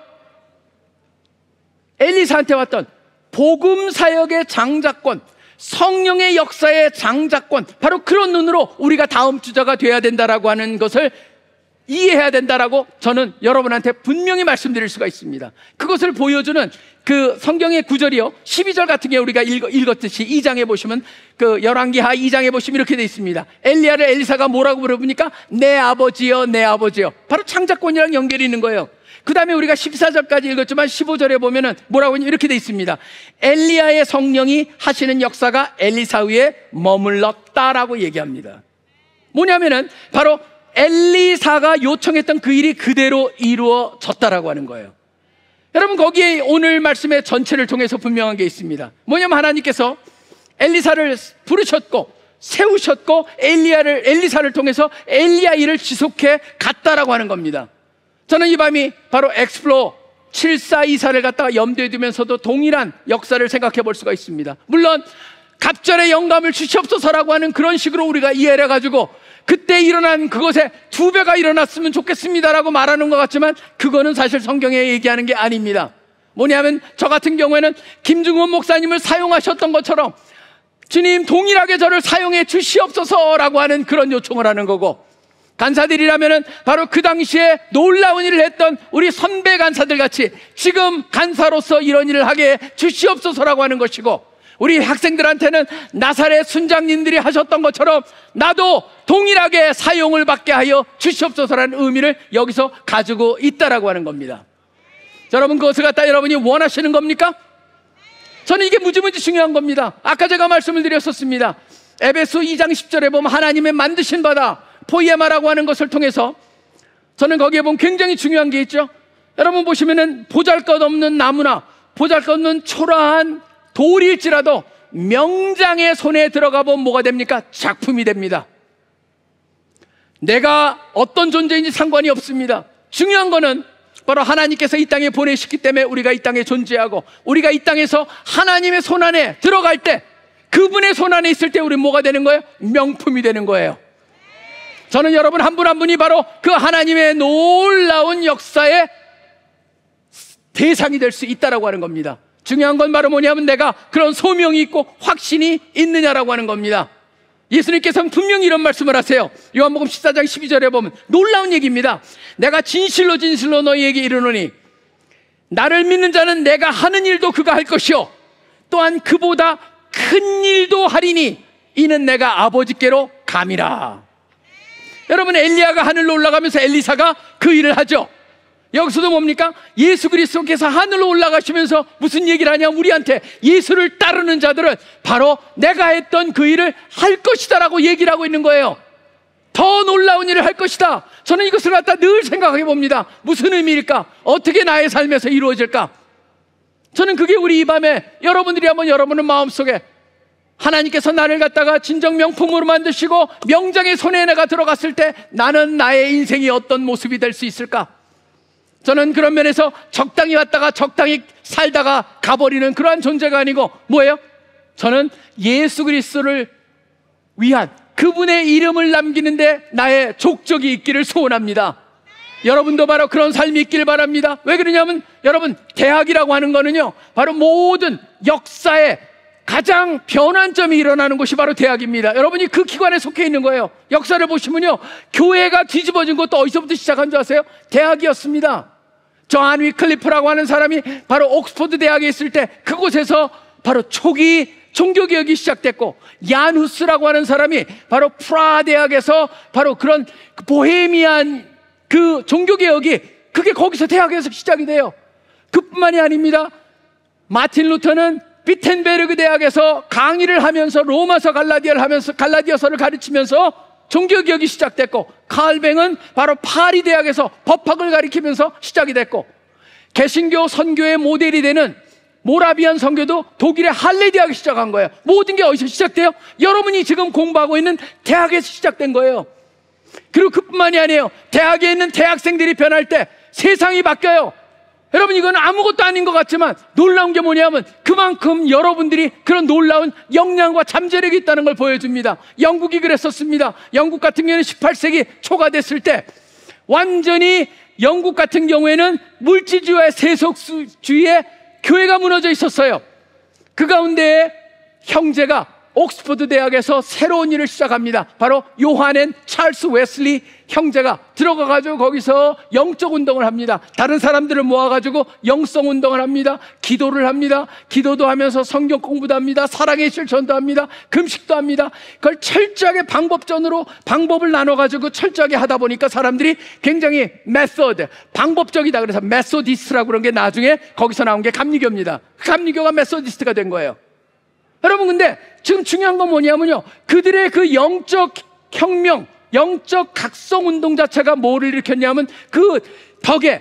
엘리사한테 왔던 복음 사역의 장자권, 성령의 역사의 장자권, 바로 그런 눈으로 우리가 다음 주자가 돼야 된다라고 하는 것을 이해해야 된다라고 저는 여러분한테 분명히 말씀드릴 수가 있습니다. 그것을 보여주는 그 성경의 구절이요, 십이 절 같은 게 우리가 읽, 읽었듯이 이 장에 보시면 그 열왕기하 이 장에 보시면 이렇게 되어 있습니다. 엘리야를 엘리사가 뭐라고 부르니까 내 아버지여 내 아버지여, 바로 장자권이랑 연결이 있는 거예요. 그 다음에 우리가 십사 절까지 읽었지만 십오 절에 보면은 뭐라고 하냐, 이렇게 되어 있습니다. 엘리야의 성령이 하시는 역사가 엘리사 위에 머물렀다라고 얘기합니다. 뭐냐면은 바로 엘리사가 요청했던 그 일이 그대로 이루어졌다라고 하는 거예요. 여러분 거기에 오늘 말씀의 전체를 통해서 분명한 게 있습니다. 뭐냐면 하나님께서 엘리사를 부르셨고 세우셨고 엘리야를 엘리사를 통해서 엘리야 일을 지속해 갔다라고 하는 겁니다. 저는 이 밤이 바로 엑스플로 칠사이사를 갖다가 염두에 두면서도 동일한 역사를 생각해 볼 수가 있습니다. 물론 갑절의 영감을 주시옵소서라고 하는 그런 식으로 우리가 이해를 해가지고 그때 일어난 그것에 두 배가 일어났으면 좋겠습니다라고 말하는 것 같지만 그거는 사실 성경에 얘기하는 게 아닙니다. 뭐냐면 저 같은 경우에는 김중원 목사님을 사용하셨던 것처럼 주님 동일하게 저를 사용해 주시옵소서라고 하는 그런 요청을 하는 거고, 간사들이라면은 바로 그 당시에 놀라운 일을 했던 우리 선배 간사들 같이 지금 간사로서 이런 일을 하게 해 주시옵소서라고 하는 것이고, 우리 학생들한테는 나사렛 순장님들이 하셨던 것처럼 나도 동일하게 사용을 받게 하여 주시옵소서라는 의미를 여기서 가지고 있다라고 하는 겁니다. 자, 여러분, 그것을 갖다 여러분이 원하시는 겁니까? 저는 이게 무지무지 중요한 겁니다. 아까 제가 말씀을 드렸었습니다. 에베소 이 장 십 절에 보면 하나님의 만드신 바다 포이에마라고 하는 것을 통해서 저는 거기에 보면 굉장히 중요한 게 있죠. 여러분 보시면은 보잘것없는 나무나 보잘것없는 초라한 돌일지라도 명장의 손에 들어가 보면 뭐가 됩니까? 작품이 됩니다. 내가 어떤 존재인지 상관이 없습니다. 중요한 거는 바로 하나님께서 이 땅에 보내셨기 때문에 우리가 이 땅에 존재하고, 우리가 이 땅에서 하나님의 손 안에 들어갈 때, 그분의 손 안에 있을 때 우리는 뭐가 되는 거예요? 명품이 되는 거예요. 저는 여러분 한 분 한 분이 바로 그 하나님의 놀라운 역사의 대상이 될 수 있다라고 하는 겁니다. 중요한 건 바로 뭐냐면 내가 그런 소명이 있고 확신이 있느냐라고 하는 겁니다. 예수님께서는 분명히 이런 말씀을 하세요. 요한복음 십사 장 십이 절에 보면 놀라운 얘기입니다. 내가 진실로 진실로 너희에게 이르노니 나를 믿는 자는 내가 하는 일도 그가 할 것이요 또한 그보다 큰 일도 하리니 이는 내가 아버지께로 감이라. 여러분, 엘리야가 하늘로 올라가면서 엘리사가 그 일을 하죠. 여기서도 뭡니까? 예수 그리스도께서 하늘로 올라가시면서 무슨 얘기를 하냐? 우리한테 예수를 따르는 자들은 바로 내가 했던 그 일을 할 것이다 라고 얘기를 하고 있는 거예요. 더 놀라운 일을 할 것이다. 저는 이것을 갖다 늘 생각해 봅니다. 무슨 의미일까? 어떻게 나의 삶에서 이루어질까? 저는 그게 우리 이 밤에 여러분들이 한번 여러분의 마음속에 하나님께서 나를 갖다가 진정 명품으로 만드시고 명장의 손에 내가 들어갔을 때 나는 나의 인생이 어떤 모습이 될 수 있을까? 저는 그런 면에서 적당히 왔다가 적당히 살다가 가버리는 그러한 존재가 아니고 뭐예요? 저는 예수 그리스도를 위한 그분의 이름을 남기는데 나의 족적이 있기를 소원합니다. 여러분도 바로 그런 삶이 있기를 바랍니다. 왜 그러냐면 여러분, 대학이라고 하는 거는요 바로 모든 역사의 가장 변환점이 일어나는 곳이 바로 대학입니다. 여러분이 그 기관에 속해 있는 거예요. 역사를 보시면요, 교회가 뒤집어진 것도 어디서부터 시작한 줄 아세요? 대학이었습니다. 존 위클리프라고 하는 사람이 바로 옥스퍼드 대학에 있을 때 그곳에서 바로 초기 종교개혁이 시작됐고, 얀 후스라고 하는 사람이 바로 프라하 대학에서 바로 그런 보헤미안 그 종교개혁이 그게 거기서 대학에서 시작이 돼요. 그뿐만이 아닙니다. 마틴 루터는 비텐베르그 대학에서 강의를 하면서 로마서 갈라디아를 하면서 갈라디아서를 가르치면서 종교개혁이 시작됐고, 칼뱅은 바로 파리 대학에서 법학을 가르치면서 시작이 됐고, 개신교 선교의 모델이 되는 모라비안 선교도 독일의 할레 대학이 시작한 거예요. 모든 게 어디서 시작돼요? 여러분이 지금 공부하고 있는 대학에서 시작된 거예요. 그리고 그뿐만이 아니에요. 대학에 있는 대학생들이 변할 때 세상이 바뀌어요. 여러분, 이건 아무것도 아닌 것 같지만 놀라운 게 뭐냐면 그만큼 여러분들이 그런 놀라운 역량과 잠재력이 있다는 걸 보여줍니다. 영국이 그랬었습니다. 영국 같은 경우에는 십팔 세기 초가 됐을 때 완전히 영국 같은 경우에는 물질주의와 세속주의에 교회가 무너져 있었어요. 그 가운데 형제가 옥스퍼드 대학에서 새로운 일을 시작합니다. 바로 요한 찰스 웨슬리 형제가 들어가가지고 거기서 영적 운동을 합니다. 다른 사람들을 모아가지고 영성 운동을 합니다. 기도를 합니다. 기도도 하면서 성경 공부도 합니다. 사랑의 실천도 합니다. 금식도 합니다. 그걸 철저하게 방법전으로 방법을 나눠가지고 철저하게 하다 보니까 사람들이 굉장히 메소드, 방법적이다. 그래서 메소디스트라고 그런 게 나중에 거기서 나온 게 감리교입니다. 감리교가 메소디스트가 된 거예요. 여러분, 근데 지금 중요한 건 뭐냐면요, 그들의 그 영적 혁명, 영적 각성 운동 자체가 뭐를 일으켰냐면 그 덕에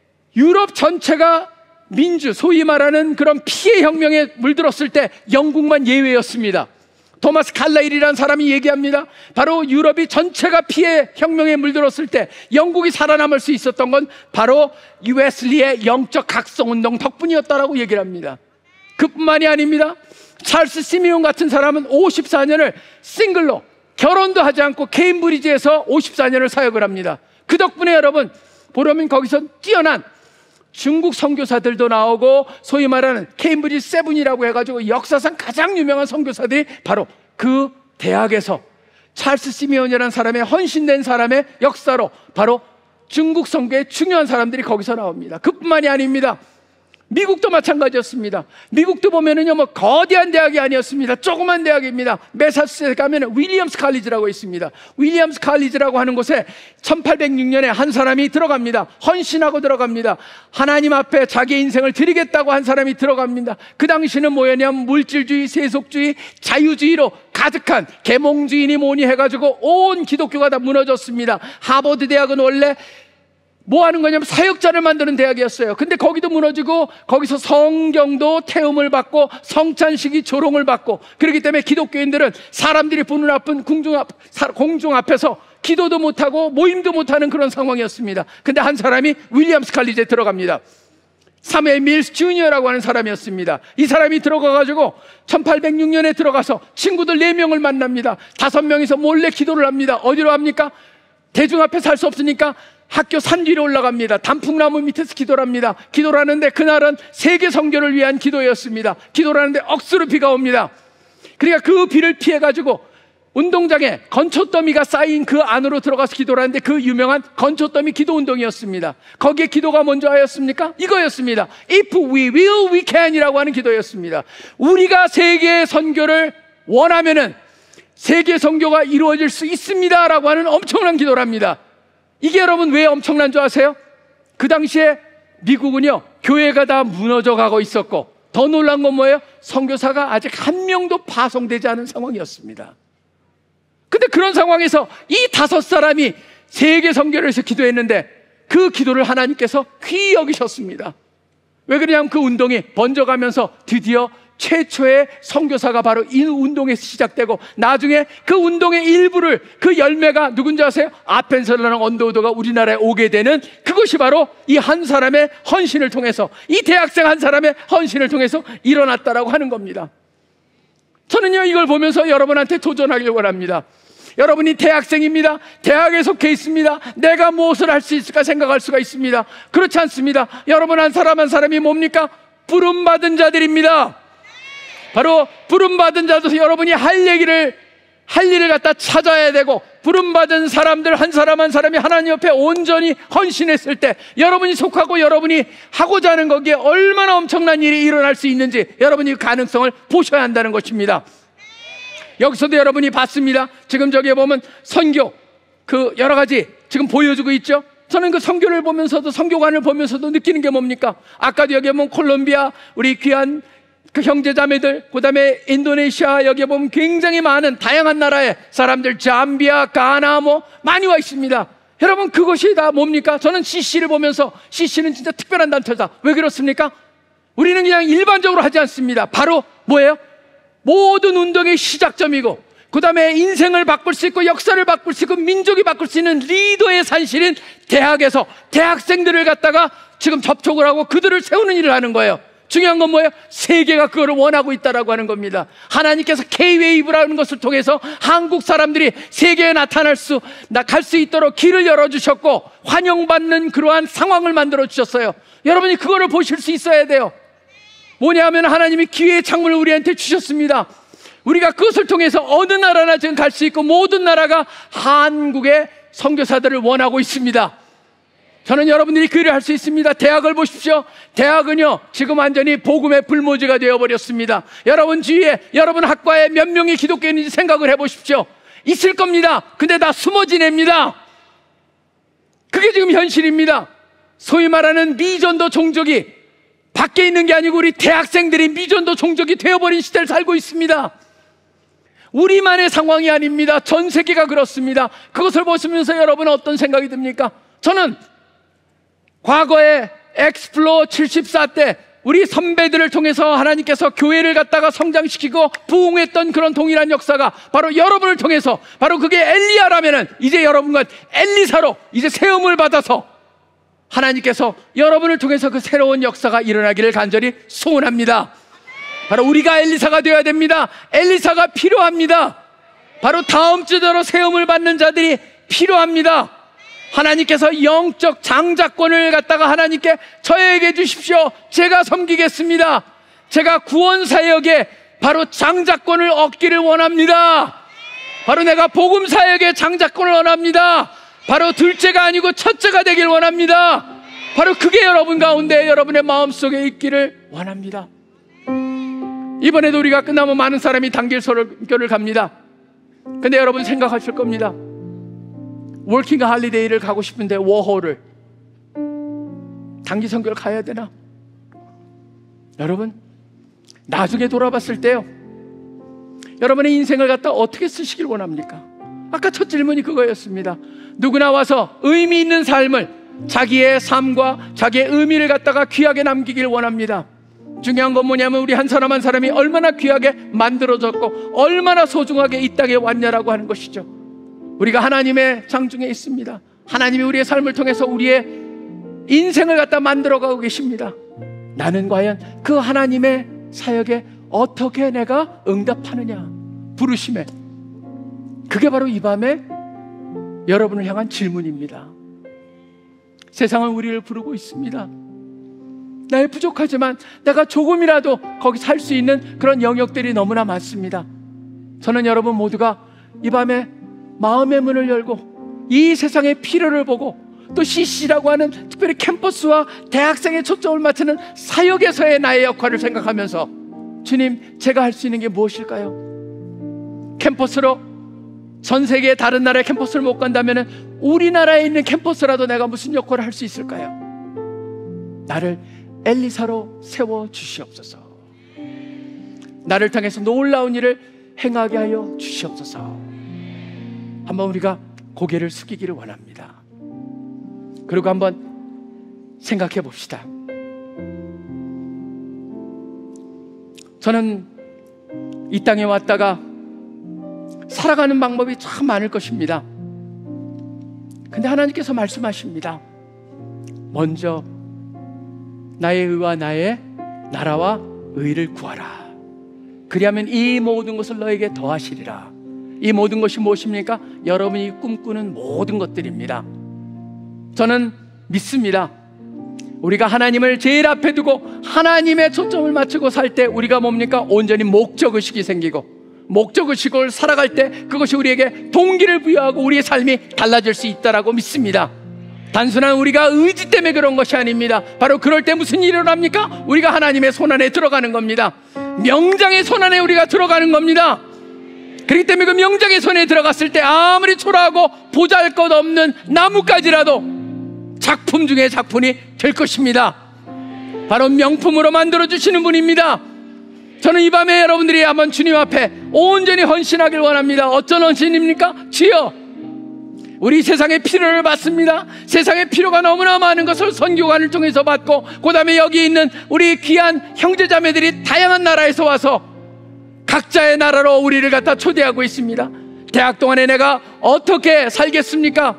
유럽 전체가 민주, 소위 말하는 그런 피해 혁명에 물들었을 때 영국만 예외였습니다. 토마스 칼라일이라는 사람이 얘기합니다. 바로 유럽이 전체가 피해 혁명에 물들었을 때 영국이 살아남을 수 있었던 건 바로 웨슬리의 영적 각성 운동 덕분이었다라고 얘기를 합니다. 그뿐만이 아닙니다. 찰스 시미온 같은 사람은 오십사 년을 싱글로 결혼도 하지 않고 케임브리지에서 오십사 년을 사역을 합니다. 그 덕분에 여러분 보려면 거기서 뛰어난 중국 선교사들도 나오고, 소위 말하는 케임브리지 세븐이라고 해가지고 역사상 가장 유명한 선교사들이 바로 그 대학에서 찰스 시메온이라는 사람의 헌신된 사람의 역사로 바로 중국 선교의 중요한 사람들이 거기서 나옵니다. 그뿐만이 아닙니다. 미국도 마찬가지였습니다. 미국도 보면은요, 뭐 거대한 대학이 아니었습니다. 조그만 대학입니다. 매사추세츠 가면은 윌리엄스 칼리지라고 있습니다. 윌리엄스 칼리지라고 하는 곳에 천팔백육 년에 한 사람이 들어갑니다. 헌신하고 들어갑니다. 하나님 앞에 자기 인생을 드리겠다고 한 사람이 들어갑니다. 그 당시는 뭐였냐면 물질주의, 세속주의, 자유주의로 가득한 계몽주의니 뭐니 해가지고 온 기독교가 다 무너졌습니다. 하버드 대학은 원래 뭐 하는 거냐면 사역자를 만드는 대학이었어요. 근데 거기도 무너지고 거기서 성경도 태움을 받고 성찬식이 조롱을 받고, 그렇기 때문에 기독교인들은 사람들이 보는 앞은 공중, 앞, 공중 앞에서 기도도 못하고 모임도 못하는 그런 상황이었습니다. 근데 한 사람이 윌리엄스 칼리지에 들어갑니다. 사무엘 밀스 주니어라고 하는 사람이었습니다. 이 사람이 들어가가지고 천팔백육 년에 들어가서 친구들 네 명을 만납니다. 다섯 명이서 몰래 기도를 합니다. 어디로 합니까? 대중 앞에 살 수 없으니까 학교 산 뒤로 올라갑니다. 단풍나무 밑에서 기도를 합니다. 기도를 하는데 그날은 세계 선교를 위한 기도였습니다. 기도를 하는데 억수로 비가 옵니다. 그러니까 그 비를 피해가지고 운동장에 건초더미가 쌓인 그 안으로 들어가서 기도를 하는데 그 유명한 건초더미 기도 운동이었습니다. 거기에 기도가 먼저 하였습니까? 이거였습니다. If we will, we can 이라고 하는 기도였습니다. 우리가 세계 선교를 원하면은 세계 선교가 이루어질 수 있습니다 라고 하는 엄청난 기도를 합니다. 이게 여러분 왜 엄청난 줄 아세요? 그 당시에 미국은요, 교회가 다 무너져 가고 있었고, 더 놀란 건 뭐예요? 선교사가 아직 한 명도 파송되지 않은 상황이었습니다. 근데 그런 상황에서 이 다섯 사람이 세계 선교를 위해서 기도했는데 그 기도를 하나님께서 귀히 여기셨습니다. 왜 그러냐면 그 운동이 번져가면서 드디어 최초의 선교사가 바로 이 운동에서 시작되고, 나중에 그 운동의 일부를, 그 열매가 누군지 아세요? 아펜셀러랑 언더우드가 우리나라에 오게 되는 그것이 바로 이 한 사람의 헌신을 통해서, 이 대학생 한 사람의 헌신을 통해서 일어났다라고 하는 겁니다. 저는요, 이걸 보면서 여러분한테 도전하길 원합니다. 여러분이 대학생입니다. 대학에 속해 있습니다. 내가 무엇을 할 수 있을까 생각할 수가 있습니다. 그렇지 않습니다. 여러분 한 사람 한 사람이 뭡니까? 부름받은 자들입니다. 바로 부름받은 자도 여러분이 할 얘기를, 할 일을 갖다 찾아야 되고, 부름받은 사람들 한 사람 한 사람이 하나님 옆에 온전히 헌신했을 때 여러분이 속하고 여러분이 하고자 하는 거기에 얼마나 엄청난 일이 일어날 수 있는지 여러분이 가능성을 보셔야 한다는 것입니다. 여기서도 여러분이 봤습니다. 지금 저기에 보면 선교, 그 여러 가지 지금 보여주고 있죠. 저는 그 선교를 보면서도, 선교관을 보면서도 느끼는 게 뭡니까? 아까도 여기 보면 콜롬비아, 우리 귀한 그 형제자매들, 그 다음에 인도네시아, 여기에 보면 굉장히 많은 다양한 나라의 사람들, 잠비아, 가나 뭐 많이 와 있습니다. 여러분 그것이 다 뭡니까? 저는 씨씨를 보면서, 씨씨는 진짜 특별한 단체다. 왜 그렇습니까? 우리는 그냥 일반적으로 하지 않습니다. 바로 뭐예요? 모든 운동의 시작점이고, 그 다음에 인생을 바꿀 수 있고 역사를 바꿀 수 있고 민족이 바꿀 수 있는 리더의 산실인 대학에서 대학생들을 갖다가 지금 접촉을 하고 그들을 세우는 일을 하는 거예요. 중요한 건 뭐예요? 세계가 그거를 원하고 있다라고 하는 겁니다. 하나님께서 K-웨이브라는 것을 통해서 한국 사람들이 세계에 나타날 수, 갈 수 있도록 길을 열어주셨고 환영받는 그러한 상황을 만들어 주셨어요. 여러분이 그거를 보실 수 있어야 돼요. 뭐냐 하면 하나님이 기회의 창문을 우리한테 주셨습니다. 우리가 그것을 통해서 어느 나라나 지금 갈 수 있고 모든 나라가 한국의 선교사들을 원하고 있습니다. 저는 여러분들이 그 일을 할 수 있습니다. 대학을 보십시오. 대학은요 지금 완전히 복음의 불모지가 되어버렸습니다. 여러분 주위에, 여러분 학과에 몇 명이 기독교인인지 생각을 해보십시오. 있을 겁니다. 근데 다 숨어 지냅니다. 그게 지금 현실입니다. 소위 말하는 미전도 종족이 밖에 있는 게 아니고 우리 대학생들이 미전도 종족이 되어버린 시대를 살고 있습니다. 우리만의 상황이 아닙니다. 전 세계가 그렇습니다. 그것을 보시면서 여러분은 어떤 생각이 듭니까? 저는 과거에 엑스플로 칠십사 때 우리 선배들을 통해서 하나님께서 교회를 갖다가 성장시키고 부흥했던 그런 동일한 역사가 바로 여러분을 통해서, 바로 그게 엘리야라면은 이제 여러분과 엘리사로 이제 세움을 받아서 하나님께서 여러분을 통해서 그 새로운 역사가 일어나기를 간절히 소원합니다. 바로 우리가 엘리사가 되어야 됩니다. 엘리사가 필요합니다. 바로 다음 주대로 세움을 받는 자들이 필요합니다. 하나님께서 영적 장자권을 갖다가 하나님께 저에게 주십시오. 제가 섬기겠습니다. 제가 구원사역에 바로 장자권을 얻기를 원합니다. 바로 내가 복음 사역의 장자권을 원합니다. 바로 둘째가 아니고 첫째가 되길 원합니다. 바로 그게 여러분 가운데 여러분의 마음속에 있기를 원합니다. 이번에도 우리가 끝나면 많은 사람이 단기 설교를 갑니다. 근데 여러분 생각하실 겁니다. 워킹 할리데이를 가고 싶은데 워홀을 단기 선교를 가야 되나? 여러분 나중에 돌아봤을 때요, 여러분의 인생을 갖다 어떻게 쓰시길 원합니까? 아까 첫 질문이 그거였습니다. 누구나 와서 의미 있는 삶을, 자기의 삶과 자기의 의미를 갖다가 귀하게 남기길 원합니다. 중요한 건 뭐냐면 우리 한 사람 한 사람이 얼마나 귀하게 만들어졌고 얼마나 소중하게 이 땅에 왔냐라고 하는 것이죠. 우리가 하나님의 장중에 있습니다. 하나님이 우리의 삶을 통해서 우리의 인생을 갖다 만들어가고 계십니다. 나는 과연 그 하나님의 사역에 어떻게 내가 응답하느냐, 부르심에. 그게 바로 이 밤에 여러분을 향한 질문입니다. 세상은 우리를 부르고 있습니다. 나의 부족하지만 내가 조금이라도 거기 살 수 있는 그런 영역들이 너무나 많습니다. 저는 여러분 모두가 이 밤에 마음의 문을 열고 이 세상의 필요를 보고 또 씨씨라고 하는 특별히 캠퍼스와 대학생의 초점을 맞추는 사역에서의 나의 역할을 생각하면서, 주님, 제가 할 수 있는 게 무엇일까요? 캠퍼스로 전 세계의 다른 나라의 캠퍼스를 못 간다면 우리나라에 있는 캠퍼스라도 내가 무슨 역할을 할 수 있을까요? 나를 엘리사로 세워주시옵소서. 나를 통해서 놀라운 일을 행하게 하여 주시옵소서. 한번 우리가 고개를 숙이기를 원합니다. 그리고 한번 생각해 봅시다. 저는 이 땅에 왔다가 살아가는 방법이 참 많을 것입니다. 근데 하나님께서 말씀하십니다. 먼저 나의 의와 나의 나라와 의를 구하라. 그리하면 이 모든 것을 너에게 더하시리라. 이 모든 것이 무엇입니까? 여러분이 꿈꾸는 모든 것들입니다. 저는 믿습니다. 우리가 하나님을 제일 앞에 두고 하나님의 초점을 맞추고 살 때 우리가 뭡니까? 온전히 목적의식이 생기고, 목적의식을 살아갈 때 그것이 우리에게 동기를 부여하고 우리의 삶이 달라질 수 있다라고 믿습니다. 단순한 우리가 의지 때문에 그런 것이 아닙니다. 바로 그럴 때 무슨 일이 일어납니까? 우리가 하나님의 손안에 들어가는 겁니다. 명장의 손안에 우리가 들어가는 겁니다. 그렇기 때문에 그 명장의 손에 들어갔을 때 아무리 초라하고 보잘것없는 나뭇가지라도 작품 중에 작품이 될 것입니다. 바로 명품으로 만들어주시는 분입니다. 저는 이 밤에 여러분들이 한번 주님 앞에 온전히 헌신하길 원합니다. 어떤 헌신입니까? 주여, 우리 세상의 필요를 받습니다. 세상의 필요가 너무나 많은 것을 선교관을 통해서 받고, 그 다음에 여기 있는 우리 귀한 형제자매들이 다양한 나라에서 와서 각자의 나라로 우리를 갖다 초대하고 있습니다. 대학 동안에 내가 어떻게 살겠습니까?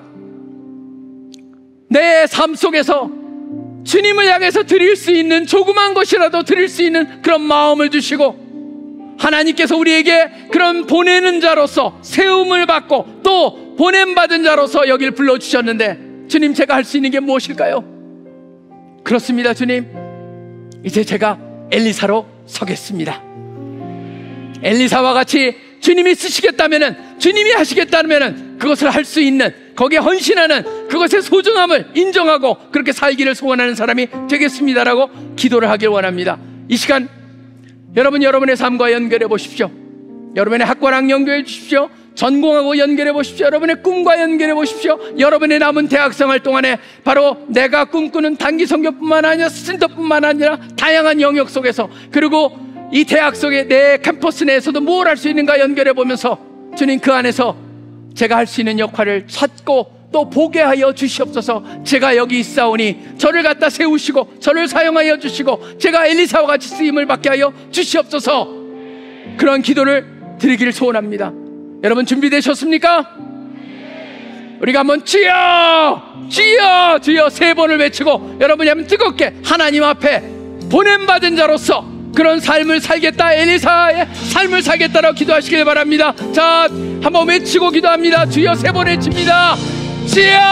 내 삶 속에서 주님을 향해서 드릴 수 있는 조그만 것이라도 드릴 수 있는 그런 마음을 주시고, 하나님께서 우리에게 그런 보내는 자로서 세움을 받고 또 보냄받은 자로서 여길 불러주셨는데, 주님, 제가 할 수 있는 게 무엇일까요? 그렇습니다. 주님, 이제 제가 엘리사로 서겠습니다. 엘리사와 같이 주님이 쓰시겠다면은, 주님이 하시겠다면은 그것을 할 수 있는, 거기에 헌신하는, 그것의 소중함을 인정하고 그렇게 살기를 소원하는 사람이 되겠습니다라고 기도를 하길 원합니다. 이 시간 여러분, 여러분의 삶과 연결해 보십시오. 여러분의 학과랑 연결해 주십시오. 전공하고 연결해 보십시오. 여러분의 꿈과 연결해 보십시오. 여러분의 남은 대학생활 동안에 바로 내가 꿈꾸는 단기 선교뿐만 아니라 스탠더뿐만 아니라 다양한 영역 속에서, 그리고 이 대학 속에 내 캠퍼스 내에서도 뭘 할 수 있는가 연결해 보면서, 주님, 그 안에서 제가 할 수 있는 역할을 찾고 또 보게 하여 주시옵소서. 제가 여기 있사오니 저를 갖다 세우시고 저를 사용하여 주시고 제가 엘리사와 같이 쓰임을 받게 하여 주시옵소서. 그런 기도를 드리기를 소원합니다. 여러분 준비되셨습니까? 우리가 한번 주여 주여 주여 세 번을 외치고 여러분이 한번 뜨겁게 하나님 앞에 보냄받은 자로서 그런 삶을 살겠다, 엘리사의 삶을 살겠다라고 기도하시길 바랍니다. 자, 한번 외치고 기도합니다. 주여 세 번 외칩니다. 주여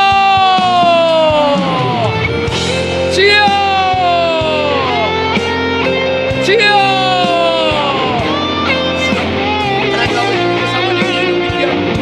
주여 주여. 하나님 아버지, 사모님을 믿게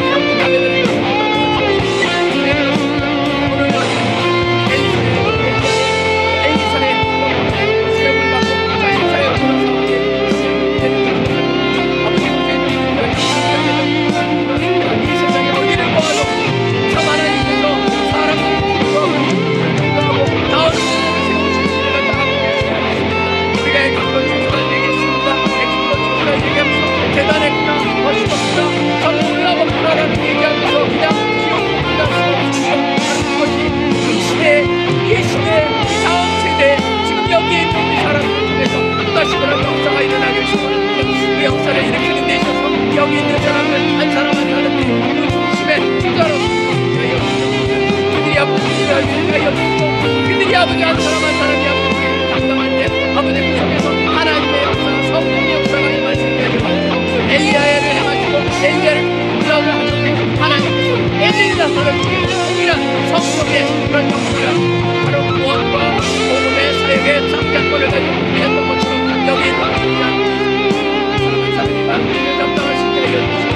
엘리야를 불러오려 하는데 하나님께서 엘리사를 동일한 성령의 그런 역사를 바로 구원과 복음의 사역의 장작권을 가지고 했던 것처럼 여기 있는 사람이 만들어 담당하신 게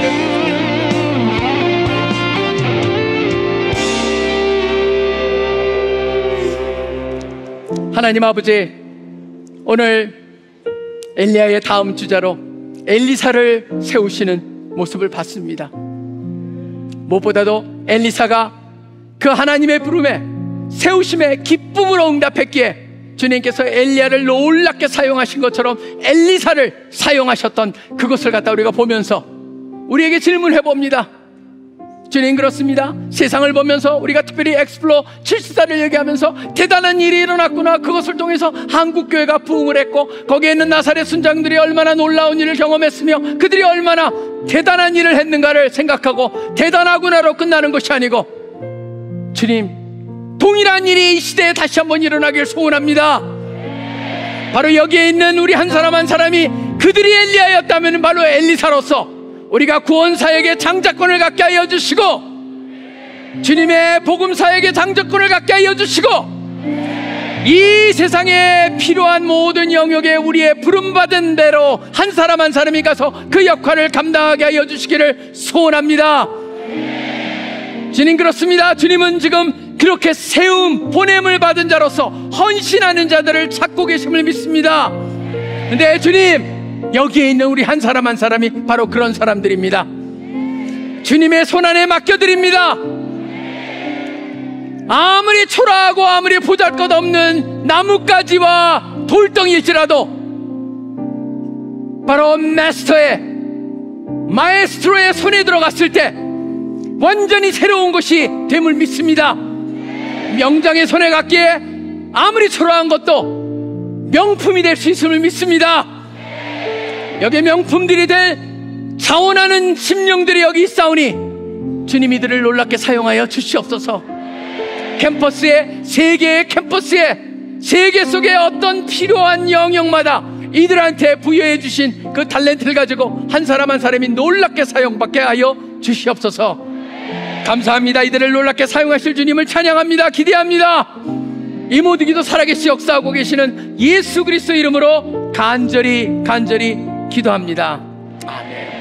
하나님 아버지, 오늘 엘리야의 다음 주자로 엘리사를 세우시는 모습을 봤습니다. 무엇보다도 엘리사가 그 하나님의 부름에 세우심에 기쁨으로 응답했기에 주님께서 엘리야를 놀랍게 사용하신 것처럼 엘리사를 사용하셨던 그것을 갖다 우리가 보면서 우리에게 질문해 봅니다. 주님, 그렇습니다. 세상을 보면서 우리가 특별히 엑스플로 칠십사를 얘기하면서 대단한 일이 일어났구나, 그것을 통해서 한국교회가 부흥을 했고 거기에 있는 나사렛 순장들이 얼마나 놀라운 일을 경험했으며 그들이 얼마나 대단한 일을 했는가를 생각하고 대단하구나로 끝나는 것이 아니고, 주님, 동일한 일이 이 시대에 다시 한번 일어나길 소원합니다. 바로 여기에 있는 우리 한 사람 한 사람이 그들이 엘리야였다면 바로 엘리사로서 우리가 구원사역의 장자권을 갖게 하여 주시고, 주님의 복음사역의 장자권을 갖게 하여 주시고, 이 세상에 필요한 모든 영역에 우리의 부름받은 대로 한 사람 한 사람이 가서 그 역할을 감당하게 하여 주시기를 소원합니다. 주님, 그렇습니다. 주님은 지금 그렇게 세움, 보냄을 받은 자로서 헌신하는 자들을 찾고 계심을 믿습니다. 근데 주님, 여기에 있는 우리 한 사람 한 사람이 바로 그런 사람들입니다. 주님의 손안에 맡겨드립니다. 아무리 초라하고 아무리 보잘것없는 나뭇가지와 돌덩이일지라도 바로 마스터의 마에스트로의 손에 들어갔을 때 완전히 새로운 것이 됨을 믿습니다. 명장의 손에 갖기에 아무리 초라한 것도 명품이 될 수 있음을 믿습니다. 여기 명품들이 될 자원하는 심령들이 여기 있사오니 주님, 이들을 놀랍게 사용하여 주시옵소서. 캠퍼스에, 세계의 캠퍼스에, 세계 속의 어떤 필요한 영역마다 이들한테 부여해 주신 그 탤런트를 가지고 한 사람 한 사람이 놀랍게 사용받게 하여 주시옵소서. 감사합니다. 이들을 놀랍게 사용하실 주님을 찬양합니다. 기대합니다. 이 모든 기도 살아계시 역사하고 계시는 예수 그리스도 이름으로 간절히 간절히 기도합니다. 아멘.